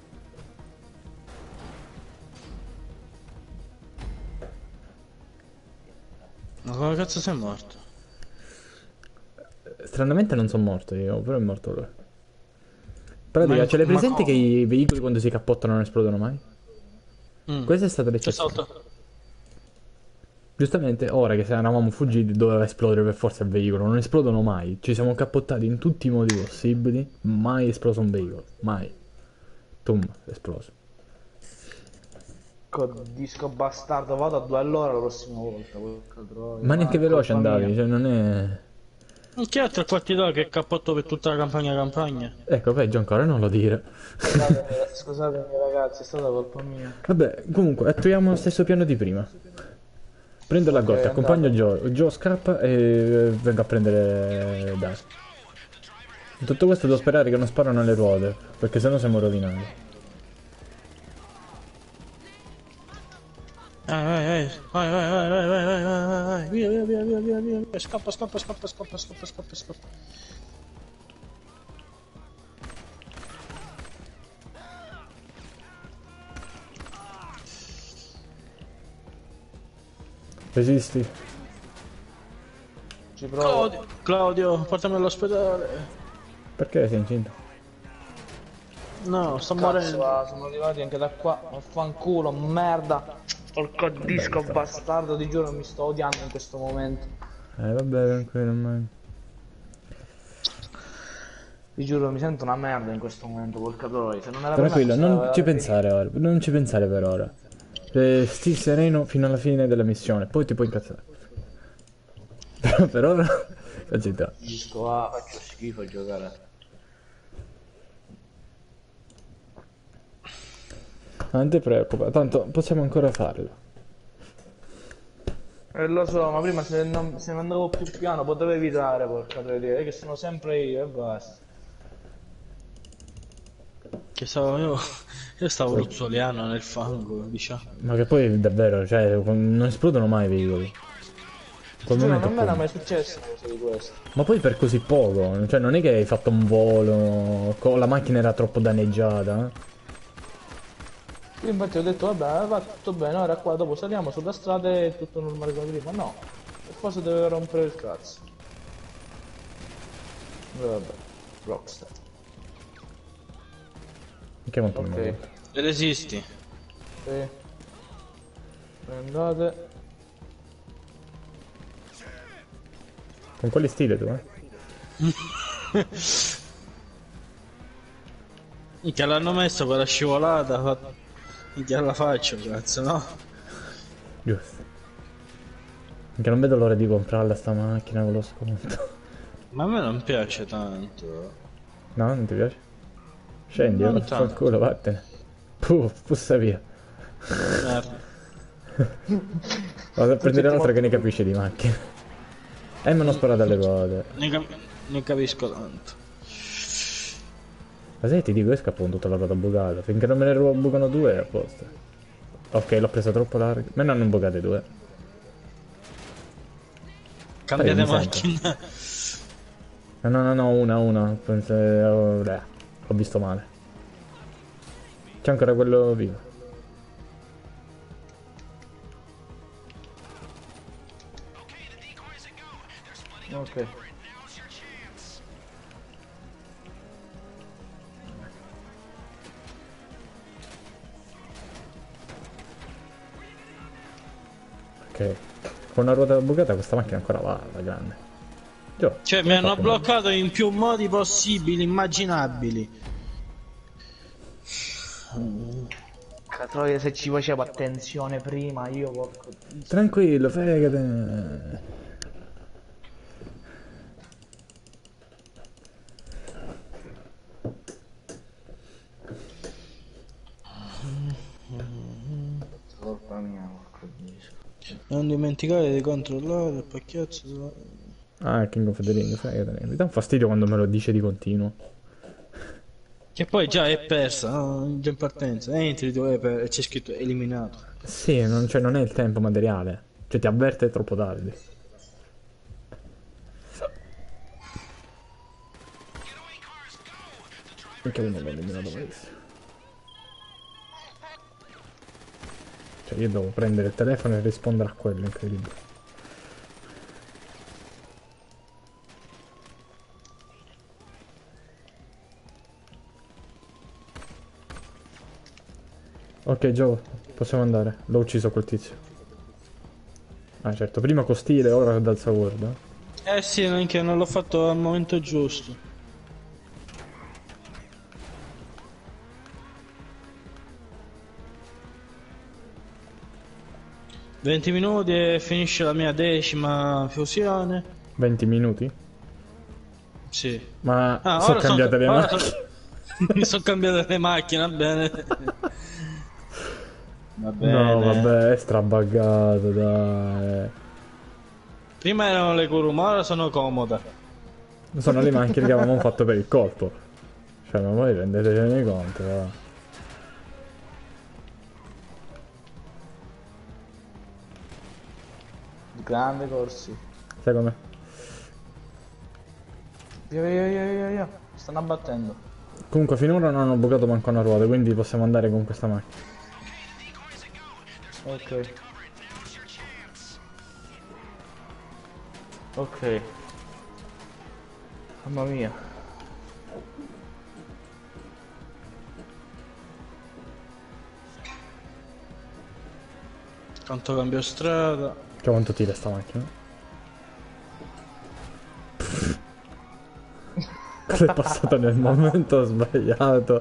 Speaker 2: Ma come cazzo sei morto?
Speaker 1: Stranamente non sono morto io, però è morto lui. Però
Speaker 2: Ma
Speaker 1: dica,
Speaker 2: in-
Speaker 1: ce l'hai
Speaker 2: ma
Speaker 1: presente
Speaker 2: come?
Speaker 1: che i veicoli quando si cappottano non esplodono mai?
Speaker 2: Mm.
Speaker 1: Questa è stata
Speaker 2: C'è
Speaker 1: l'eccezione.
Speaker 2: stato.
Speaker 1: Giustamente, ora che se eravamo fuggiti doveva esplodere per forza il veicolo. Non esplodono mai. Ci siamo cappottati in tutti i modi possibili. Mai è esploso un veicolo. Mai. Tum, è esploso.
Speaker 3: Disco bastardo, vado a due all'ora la prossima volta. porca troia.
Speaker 1: Ma neanche
Speaker 3: Ah,
Speaker 1: veloce
Speaker 3: colpa
Speaker 1: andavi,
Speaker 3: mia.
Speaker 1: cioè non è...
Speaker 2: Che altro quarti d'ora che cappotto per tutta la campagna campagna?
Speaker 1: Ecco, peggio ancora non lo dire.
Speaker 3: Scusatemi, scusatemi ragazzi, è stata colpa mia.
Speaker 1: Vabbè, comunque, attuiamo lo stesso piano di prima. Prendo la
Speaker 3: Ok,
Speaker 1: gotta, accompagno
Speaker 3: andate.
Speaker 1: Joe. Joe scappa e vengo a prendere Dai. In tutto questo devo sperare che non sparano alle ruote, perché sennò siamo rovinati.
Speaker 2: Vai, vai, vai, vai, vai, vai, vai, vai, vai, vai, vai, vai, via, via, via, via, via, via, via, scappa, scappa, scappa, scappa, scappa, scappa, scappa.
Speaker 1: Resisti.
Speaker 3: Ci provo.
Speaker 2: Claudio, Claudio, portami all'ospedale.
Speaker 1: Perché sei incinta?
Speaker 2: No, sto
Speaker 3: Cazzo,
Speaker 2: morendo.
Speaker 3: va, sono arrivati anche da qua. Vaffanculo, merda. Porco disco bastardo, ti giuro mi sto odiando in questo momento.
Speaker 1: Eh vabbè, tranquillo, ormai.
Speaker 3: Ti giuro mi sento una merda in questo momento, porca troia. Se non era
Speaker 1: Tranquillo,
Speaker 3: per me,
Speaker 1: non
Speaker 3: questa
Speaker 1: ci
Speaker 3: era-
Speaker 1: pensare ora, non ci pensare per ora. Eh, Sti sereno fino alla fine della missione, poi ti puoi incazzare. Però per ora... Facilità.
Speaker 3: Disco, ah, faccio schifo a giocare.
Speaker 1: Non ti preoccupa, tanto possiamo ancora farlo.
Speaker 3: Eh, lo so, ma prima se non, se non andavo più piano potevo evitare, porca troia, che sono sempre io e basta.
Speaker 2: Che stavo io, io stavo ruzzoliano nel fango, diciamo.
Speaker 1: Ma che poi davvero, cioè, non esplodono mai i veicoli. In quel
Speaker 3: Giuro,
Speaker 1: momento
Speaker 3: non mi era
Speaker 1: come?
Speaker 3: mai successo una cosa di questo.
Speaker 1: Ma poi per così poco, cioè non è che hai fatto un volo, co- la macchina era troppo danneggiata. eh.
Speaker 3: Io infatti ho detto, vabbè, va tutto bene, ora qua dopo saliamo sulla strada e è tutto normale come prima. No, per forza deve rompere il cazzo. Vabbè, Rockstar.
Speaker 1: Che quanto mi
Speaker 3: Ok,
Speaker 1: manca?
Speaker 2: Resisti.
Speaker 3: sì. Andate.
Speaker 1: Con quale stile tu, eh?
Speaker 2: Che l'hanno messo quella scivolata, fa- che la faccio, cazzo, no?
Speaker 1: Giusto. Anche non vedo l'ora di comprarla sta macchina con lo sconto.
Speaker 2: Ma a me non piace tanto.
Speaker 1: No, non ti piace? Scendi,
Speaker 2: Non
Speaker 1: eh,
Speaker 2: tanto.
Speaker 1: vaffanculo, vattene. Puh, pussa via.
Speaker 2: Merda.
Speaker 1: Vado a prendere l'altro che ne capisce di macchine. Eh, mi hanno sparato alle ruote.
Speaker 2: Ne, cap- ne capisco tanto.
Speaker 1: Ma se ti dico, io scappo con tutta la ruota bucata. Finché non me ne ru- bucano due è a posto. Ok, l'ho presa troppo larga. Me ne hanno bucate due.
Speaker 2: Cambiate
Speaker 1: mi sento.
Speaker 2: macchina.
Speaker 1: No, no, no, no, una, una. Penso... oh, eh, ho visto male. C'è ancora quello vivo.
Speaker 3: Ok.
Speaker 1: Ok. Con una ruota bucata questa macchina ancora va, la grande. Gio,
Speaker 2: Cioè, mi
Speaker 1: come
Speaker 2: hanno
Speaker 1: hai fatto?
Speaker 2: bloccato in più modi possibili, immaginabili.
Speaker 3: Porca troia, se ci facevo attenzione prima, io porco.
Speaker 1: Tranquillo, fregate.
Speaker 3: Colpa mia, porco
Speaker 2: Non dimenticare di controllare il pacchetto.
Speaker 1: Ah, King of the Ring, sai che mi dà un fastidio quando me lo dice di continuo.
Speaker 2: Che poi già è persa, no? Già in partenza. Entri dove per... e c'è scritto eliminato.
Speaker 1: Sì, non, cioè, non è il tempo materiale. Cioè ti avverte troppo tardi. Perché uno l'ha eliminato malissimo. Cioè io devo prendere il telefono e rispondere a quello, incredibile. Ok Joe, possiamo andare. L'ho ucciso quel tizio. Ah certo, prima con stile, ora dal sword. Eh?
Speaker 2: Eh sì, anche non l'ho fatto al momento giusto. venti minuti e finisce la mia decima fusione.
Speaker 1: venti minuti?
Speaker 2: Sì.
Speaker 1: Ma
Speaker 2: Ah,
Speaker 1: sono
Speaker 2: ora son-
Speaker 1: cambiate le
Speaker 2: ora
Speaker 1: macchine.
Speaker 2: son- Mi sono cambiate le macchine, va bene. Va bene.
Speaker 1: No, vabbè, è strabaggato, dai.
Speaker 2: Prima erano le Kuruma, ora sono comode.
Speaker 1: Sono le macchine che avevamo fatto per il colpo. Cioè, ma voi rendetevene conto, va.
Speaker 3: Grande corsi.
Speaker 1: Sai com'è?
Speaker 3: Via via via via via. Mi stanno abbattendo.
Speaker 1: Comunque finora non ho bucato manco una ruota, quindi possiamo andare con questa macchina.
Speaker 3: Ok. Ok. Mamma mia.
Speaker 2: Tanto cambio strada.
Speaker 1: Cioè quanto tira sta macchina? È passata nel momento sbagliato.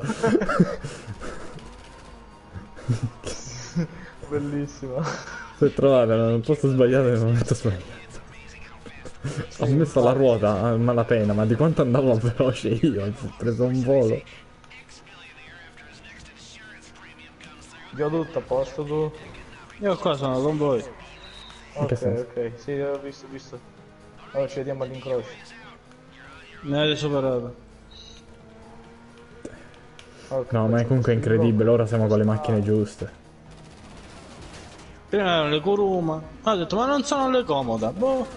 Speaker 3: Bellissima.
Speaker 1: Si è trovata nel posto sbagliato nel momento sbagliato. Ho messo la ruota a malapena, ma di quanto andavo veloce io, ho preso un volo.
Speaker 3: Già tutto a posto tu?
Speaker 2: Io qua sono con voi.
Speaker 1: In che
Speaker 3: Ok,
Speaker 1: senso?
Speaker 3: ok, sì, ho visto, ho visto. Ora ci vediamo all'incrocio.
Speaker 2: Mi avete superato.
Speaker 3: Ok,
Speaker 1: No, ma è
Speaker 3: faccio
Speaker 1: comunque
Speaker 3: questo
Speaker 1: incredibile,
Speaker 3: di
Speaker 1: ora siamo con le macchine giuste.
Speaker 2: Prima erano le Kuruma. Ho detto, ma non sono le comode. Boh.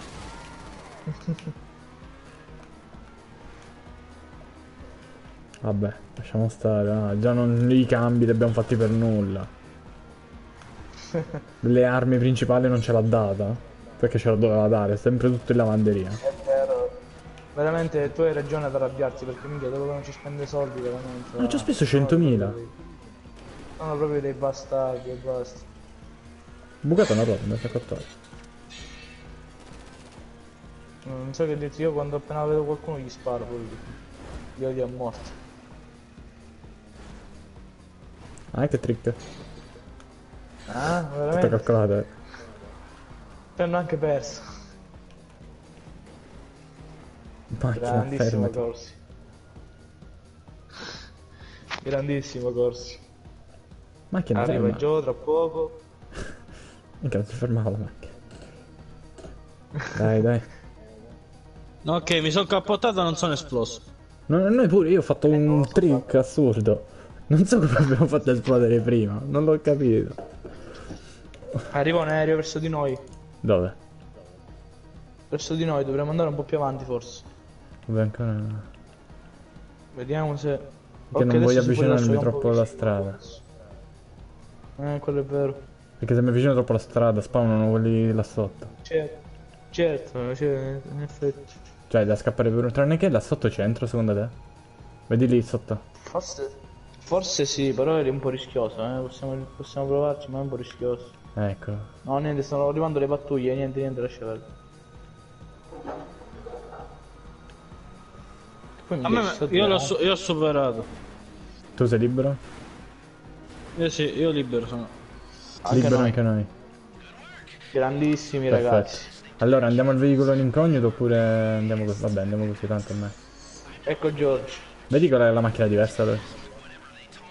Speaker 1: Vabbè, lasciamo stare, ah, già non i cambi li abbiamo fatti per nulla. Le armi principali non ce l'ha data, perché ce la doveva dare, sempre tutto in lavanderia.
Speaker 3: È vero. Veramente tu hai ragione ad arrabbiarti perché minchia dove non ci spende soldi veramente.
Speaker 1: Ma ci ho
Speaker 3: ah.
Speaker 1: speso centomila.
Speaker 3: Sono proprio dei bastardi e basta.
Speaker 1: Bucata una ruota, mi sa accorto.
Speaker 3: Non so che dirti, io quando appena vedo qualcuno gli sparo poi. Gli odio a morte.
Speaker 1: Ah, che trick.
Speaker 3: Ah,
Speaker 1: Tutto
Speaker 3: veramente?
Speaker 1: calcolato, eh.
Speaker 3: Ti hanno anche perso.
Speaker 1: Macchina,
Speaker 3: Grandissimo
Speaker 1: fermati.
Speaker 3: Corsi. Grandissimo Corsi.
Speaker 1: Macchina,
Speaker 3: Arriva
Speaker 1: ferma.
Speaker 3: Gio tra poco.
Speaker 1: Minchia, non si fermava la macchina. Dai, dai.
Speaker 2: Ok, mi sono cappottato e non sono esploso.
Speaker 1: No, noi pure, io ho fatto un trick assurdo. Non so come abbiamo fatto esplodere prima, non l'ho capito.
Speaker 3: Arriva un aereo verso di noi.
Speaker 1: Dove?
Speaker 3: Verso di noi, dovremmo andare un po' più avanti forse.
Speaker 1: Vabbè, ancora.
Speaker 3: Vediamo se...
Speaker 1: Che non voglio avvicinarmi troppo alla strada.
Speaker 3: Eh, quello è vero.
Speaker 1: Perché se mi avvicino troppo alla strada spawnano quelli là sotto.
Speaker 3: Certo, certo, cioè, in effetti.
Speaker 1: Cioè, da scappare per un tranne che là sotto centro, secondo te? Vedi lì sotto.
Speaker 3: Forse... Forse sì, però è un po' rischioso, eh. Possiamo, possiamo provarci, ma è un po' rischioso.
Speaker 1: Ecco.
Speaker 3: No, niente, stanno arrivando le pattuglie, niente, niente, lascia perdere. Poi mi
Speaker 2: A
Speaker 3: dici,
Speaker 2: me,
Speaker 3: sto
Speaker 2: io l'ho
Speaker 3: dentro.
Speaker 2: su- io ho superato.
Speaker 1: Tu sei libero?
Speaker 2: Io sì, io libero sono.
Speaker 3: Anche
Speaker 1: libero
Speaker 3: noi.
Speaker 1: anche noi.
Speaker 3: Grandissimi
Speaker 1: Perfetto.
Speaker 3: ragazzi.
Speaker 1: Allora andiamo al veicolo in incognito oppure andiamo così? Vabbè, andiamo così tanto a me.
Speaker 3: Ecco George.
Speaker 1: Vedi qual è la macchina diversa lui?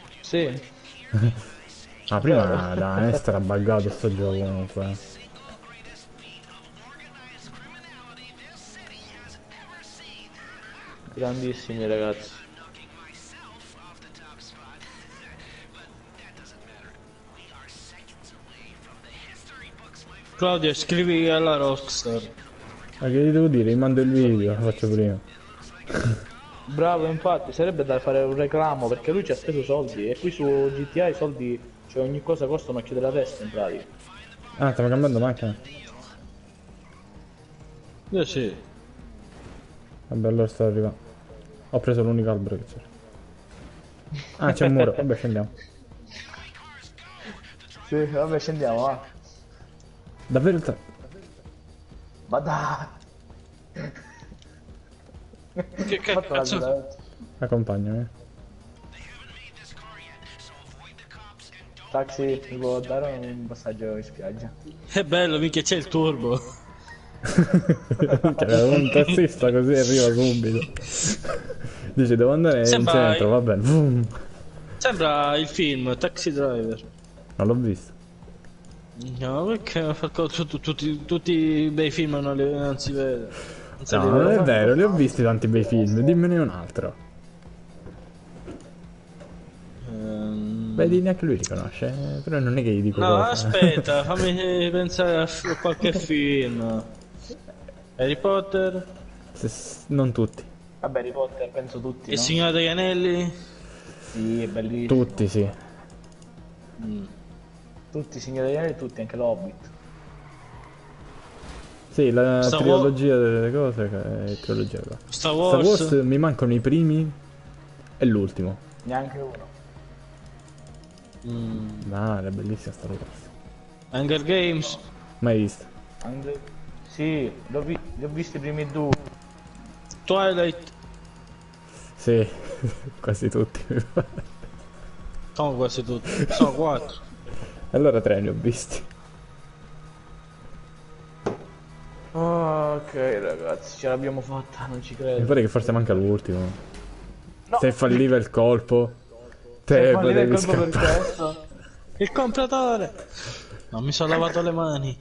Speaker 3: Sì.
Speaker 1: Ah, prima da Esther ha buggato sto gioco comunque.
Speaker 3: Grandissimi ragazzi.
Speaker 2: Claudio, scrivi alla Rockstar.
Speaker 1: Ma che gli devo dire? Gli mando il video, lo faccio prima.
Speaker 3: Bravo, infatti, sarebbe da fare un reclamo perché lui ci ha speso soldi e qui su G T A i soldi, cioè ogni cosa costa un occhio della testa in pratica.
Speaker 1: Ah, stiamo cambiando macchina?
Speaker 2: Io sì.
Speaker 1: Vabbè, allora sto arrivando. Ho preso l'unico albero che c'era. Ah, c'è un muro, vabbè scendiamo.
Speaker 3: Sì, vabbè scendiamo, va.
Speaker 1: Davvero il tre?
Speaker 3: Ma dai!
Speaker 2: Che cazzo?
Speaker 1: Accompagnami.
Speaker 3: Taxi, mi può dare un passaggio in spiaggia?
Speaker 2: È bello, minchia, c'è il turbo.
Speaker 1: Che avevo un tassista così arriva subito. Dice devo andare
Speaker 2: Sembra-
Speaker 1: in centro, va bene. Vroom.
Speaker 2: Sembra il film Taxi Driver.
Speaker 1: Non l'ho visto.
Speaker 2: No, perché fa co- tu- tu- tutti, tutti i bei film non, li, non si vede. Non si
Speaker 1: No,
Speaker 2: vede.
Speaker 1: non è vero, li ho visti tanti bei film, dimmene un altro.
Speaker 2: Ehm,
Speaker 1: Vedi, neanche lui li conosce, eh, però non è che gli dico
Speaker 2: No,
Speaker 1: cosa.
Speaker 2: aspetta, fammi pensare a f- qualche film. Harry Potter,
Speaker 1: Se- s- non tutti.
Speaker 3: Vabbè, Harry Potter, penso tutti,
Speaker 2: Il
Speaker 3: no?
Speaker 2: Signore degli Anelli.
Speaker 3: Sì, è bellissimo.
Speaker 1: Tutti, sì.
Speaker 3: Tutti, Signore degli Anelli, tutti, anche l'Hobbit.
Speaker 1: Sì, la
Speaker 2: Star
Speaker 1: trilogia delle cose, che è trilogia qua.
Speaker 2: Star
Speaker 1: Star
Speaker 2: Wars.
Speaker 1: Wars mi mancano i primi e l'ultimo.
Speaker 3: Neanche uno.
Speaker 2: Mm,
Speaker 1: Ma è bellissima Star Wars.
Speaker 2: Hunger Games.
Speaker 1: Mai visto.
Speaker 3: Anche... Sì, li ho, vi- li ho visti i primi due.
Speaker 2: Twilight.
Speaker 1: Sì, quasi tutti.
Speaker 2: Sono quasi tutti. Sono quattro.
Speaker 1: Allora tre ne ho visti.
Speaker 3: Oh, ok ragazzi, ce l'abbiamo fatta, non ci
Speaker 1: Mi
Speaker 3: credo.
Speaker 1: pare che forse manca l'ultimo.
Speaker 3: No.
Speaker 1: Se falliva il colpo,
Speaker 3: Se
Speaker 1: te
Speaker 3: fallire il
Speaker 1: potevi
Speaker 3: colpo per
Speaker 1: scappare.
Speaker 3: questo.
Speaker 2: Il compratore. Non mi sono lavato le mani.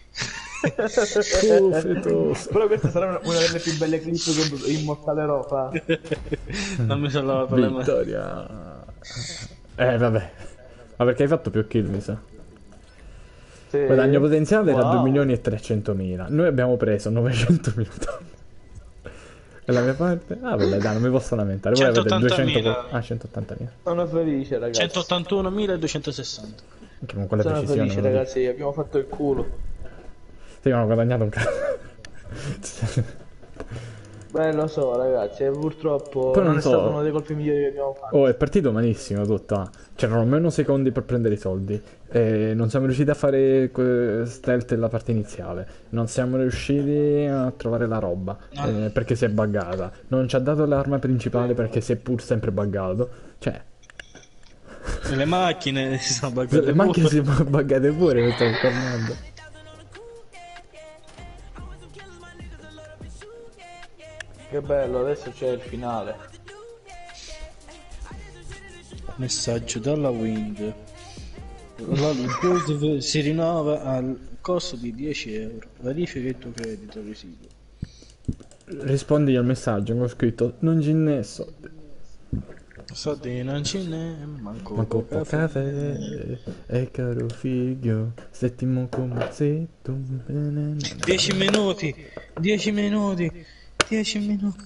Speaker 1: Uh, fetoso.
Speaker 3: Però questa sarà una, una delle più belle clip che immortalerò, fa.
Speaker 2: Non mi sono lavato le mani.
Speaker 1: Vittoria. Eh vabbè. Ma perché hai fatto più kill, mi sa.
Speaker 3: Sì.
Speaker 1: Il guadagno potenziale era
Speaker 3: Wow.
Speaker 1: due milioni e trecentomila. Noi abbiamo preso novecentomila dollari. E la mia parte? Ah vabbè dai, non mi posso lamentare. Voi avete
Speaker 2: centottantamila.
Speaker 1: duecento... Ah, centottantamila.
Speaker 3: Sono felice ragazzi.
Speaker 2: centottantunomiladuecentosessanta.
Speaker 1: Anche con quella
Speaker 3: Sono
Speaker 1: precisione.
Speaker 3: felice
Speaker 1: non lo dico.
Speaker 3: ragazzi, abbiamo fatto il culo.
Speaker 1: Sì, ma ho guadagnato un cazzo.
Speaker 3: Beh, lo so ragazzi, e purtroppo
Speaker 1: Poi non
Speaker 3: non è
Speaker 1: so.
Speaker 3: stato uno dei colpi migliori che abbiamo fatto.
Speaker 1: Oh, è partito malissimo tutto. ah. C'erano meno secondi per prendere i soldi. E non siamo riusciti a fare que- stealth nella parte iniziale. Non siamo riusciti a trovare la roba. eh, perché si è buggata. Non ci ha dato l'arma principale perché si è pur sempre buggato. Cioè,
Speaker 2: Le macchine si sono buggate.
Speaker 1: le macchine
Speaker 2: pure.
Speaker 1: si sono buggate pure, mi stavo tornando.
Speaker 3: Che bello, adesso c'è il finale.
Speaker 2: Messaggio dalla Wind. La- si rinnova al costo di dieci euro. Verifica il tuo credito residuo.
Speaker 1: Rispondi al messaggio con scritto non ci ne soldi.
Speaker 2: Soldi non ce n'è, manco
Speaker 1: Ma
Speaker 2: un
Speaker 1: coppo caffè e caro figlio, settimo comazzetto.
Speaker 2: dieci minuti, dieci minuti, dieci minuti.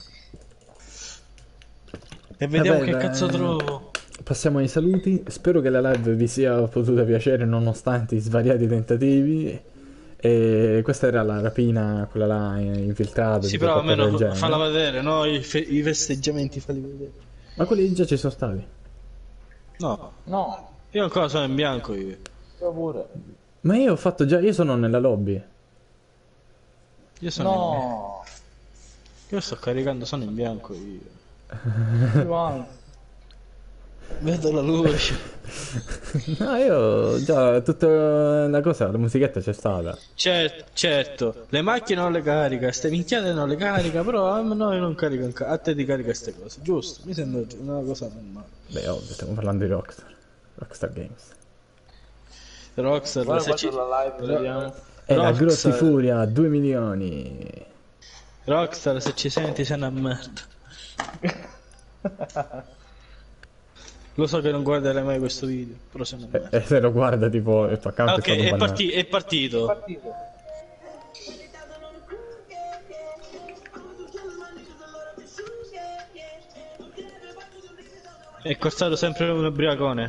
Speaker 2: E vediamo
Speaker 1: Vabbè,
Speaker 2: che
Speaker 1: beh,
Speaker 2: cazzo trovo.
Speaker 1: Passiamo ai saluti. Spero che la live vi sia potuta piacere nonostante i svariati tentativi. E questa era la rapina, quella là infiltrata.
Speaker 2: Sì,
Speaker 1: tipo
Speaker 2: però
Speaker 1: qualcosa
Speaker 2: almeno
Speaker 1: del genere.
Speaker 2: falla vedere, no? I, fe- i festeggiamenti falli vedere.
Speaker 1: Ma quelli già ci sono stati.
Speaker 2: No,
Speaker 3: No,
Speaker 2: io ancora sono in bianco io.
Speaker 3: io pure.
Speaker 1: Ma io ho fatto già. Io sono nella lobby.
Speaker 2: Io sono in bianco.
Speaker 3: No.
Speaker 2: Io sto caricando, sono in bianco io.
Speaker 3: Iván.
Speaker 2: Vedo la luce.
Speaker 1: No, io già tutta la cosa, la musichetta c'è stata.
Speaker 2: Certo, certo, le macchine non le carica, ste minchiate non le carica, però a noi non carica un ca- a te ti carica ste cose, giusto? Mi sembra gi- una cosa normale.
Speaker 1: Beh, ovvio, stiamo parlando di Rockstar. Rockstar Games.
Speaker 2: Rockstar,
Speaker 3: Guarda,
Speaker 2: se ci...
Speaker 3: guarda la live, vediamo.
Speaker 1: E la
Speaker 2: Rockstar.
Speaker 1: Grossi Furia, due milioni.
Speaker 2: Rockstar, se ci senti sei una merda. Lo so che non guarderai mai questo video, però se non
Speaker 1: E, e se lo guarda tipo il tuo account
Speaker 2: Ah,
Speaker 1: è
Speaker 2: ok,
Speaker 1: stato
Speaker 2: è,
Speaker 1: bannato.
Speaker 2: parti- è partito. È Corsato sempre un ubriacone.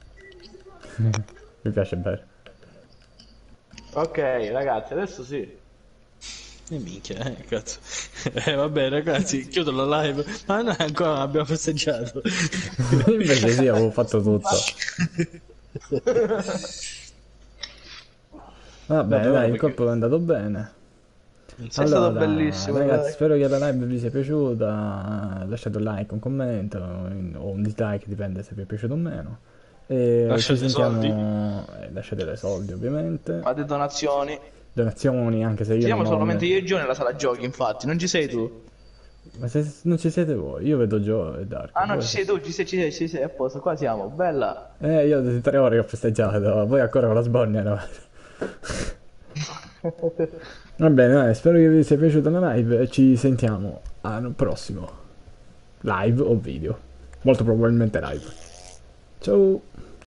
Speaker 1: Mi piace bene.
Speaker 3: Ok, ragazzi, adesso sì.
Speaker 2: E minchia, eh, cazzo. Eh, vabbè, ragazzi, chiudo la live. Ma noi ancora non abbiamo festeggiato.
Speaker 1: Invece sì, avevo fatto tutto. Va bene, dai, il colpo è andato bene.
Speaker 3: È stato
Speaker 1: Allora,
Speaker 3: bellissimo,
Speaker 1: ragazzi,
Speaker 3: dai.
Speaker 1: spero che la live vi sia piaciuta. Lasciate un like, un commento o un dislike, dipende se vi è piaciuto o meno. E
Speaker 2: Lasciate
Speaker 1: ci sentiamo. Eh, lasciate dei soldi, ovviamente.
Speaker 3: Fate donazioni.
Speaker 1: Donazioni, anche se io
Speaker 3: Siamo
Speaker 1: non ho
Speaker 3: solamente
Speaker 1: ne-
Speaker 3: io e Gio nella sala giochi, infatti, non ci sei tu.
Speaker 1: Ma se non ci siete voi, io vedo Joe e Dark.
Speaker 3: Ah no,
Speaker 1: Voi-
Speaker 3: ci sei tu, ci sei, ci sei, ci sei, a posto, qua siamo, bella.
Speaker 1: Eh, io di tre ore che ho festeggiato, voi ancora con la sbornia, no? Va bene, dai, spero che vi sia piaciuta la live e ci sentiamo al prossimo live o video. Molto probabilmente live. Ciao!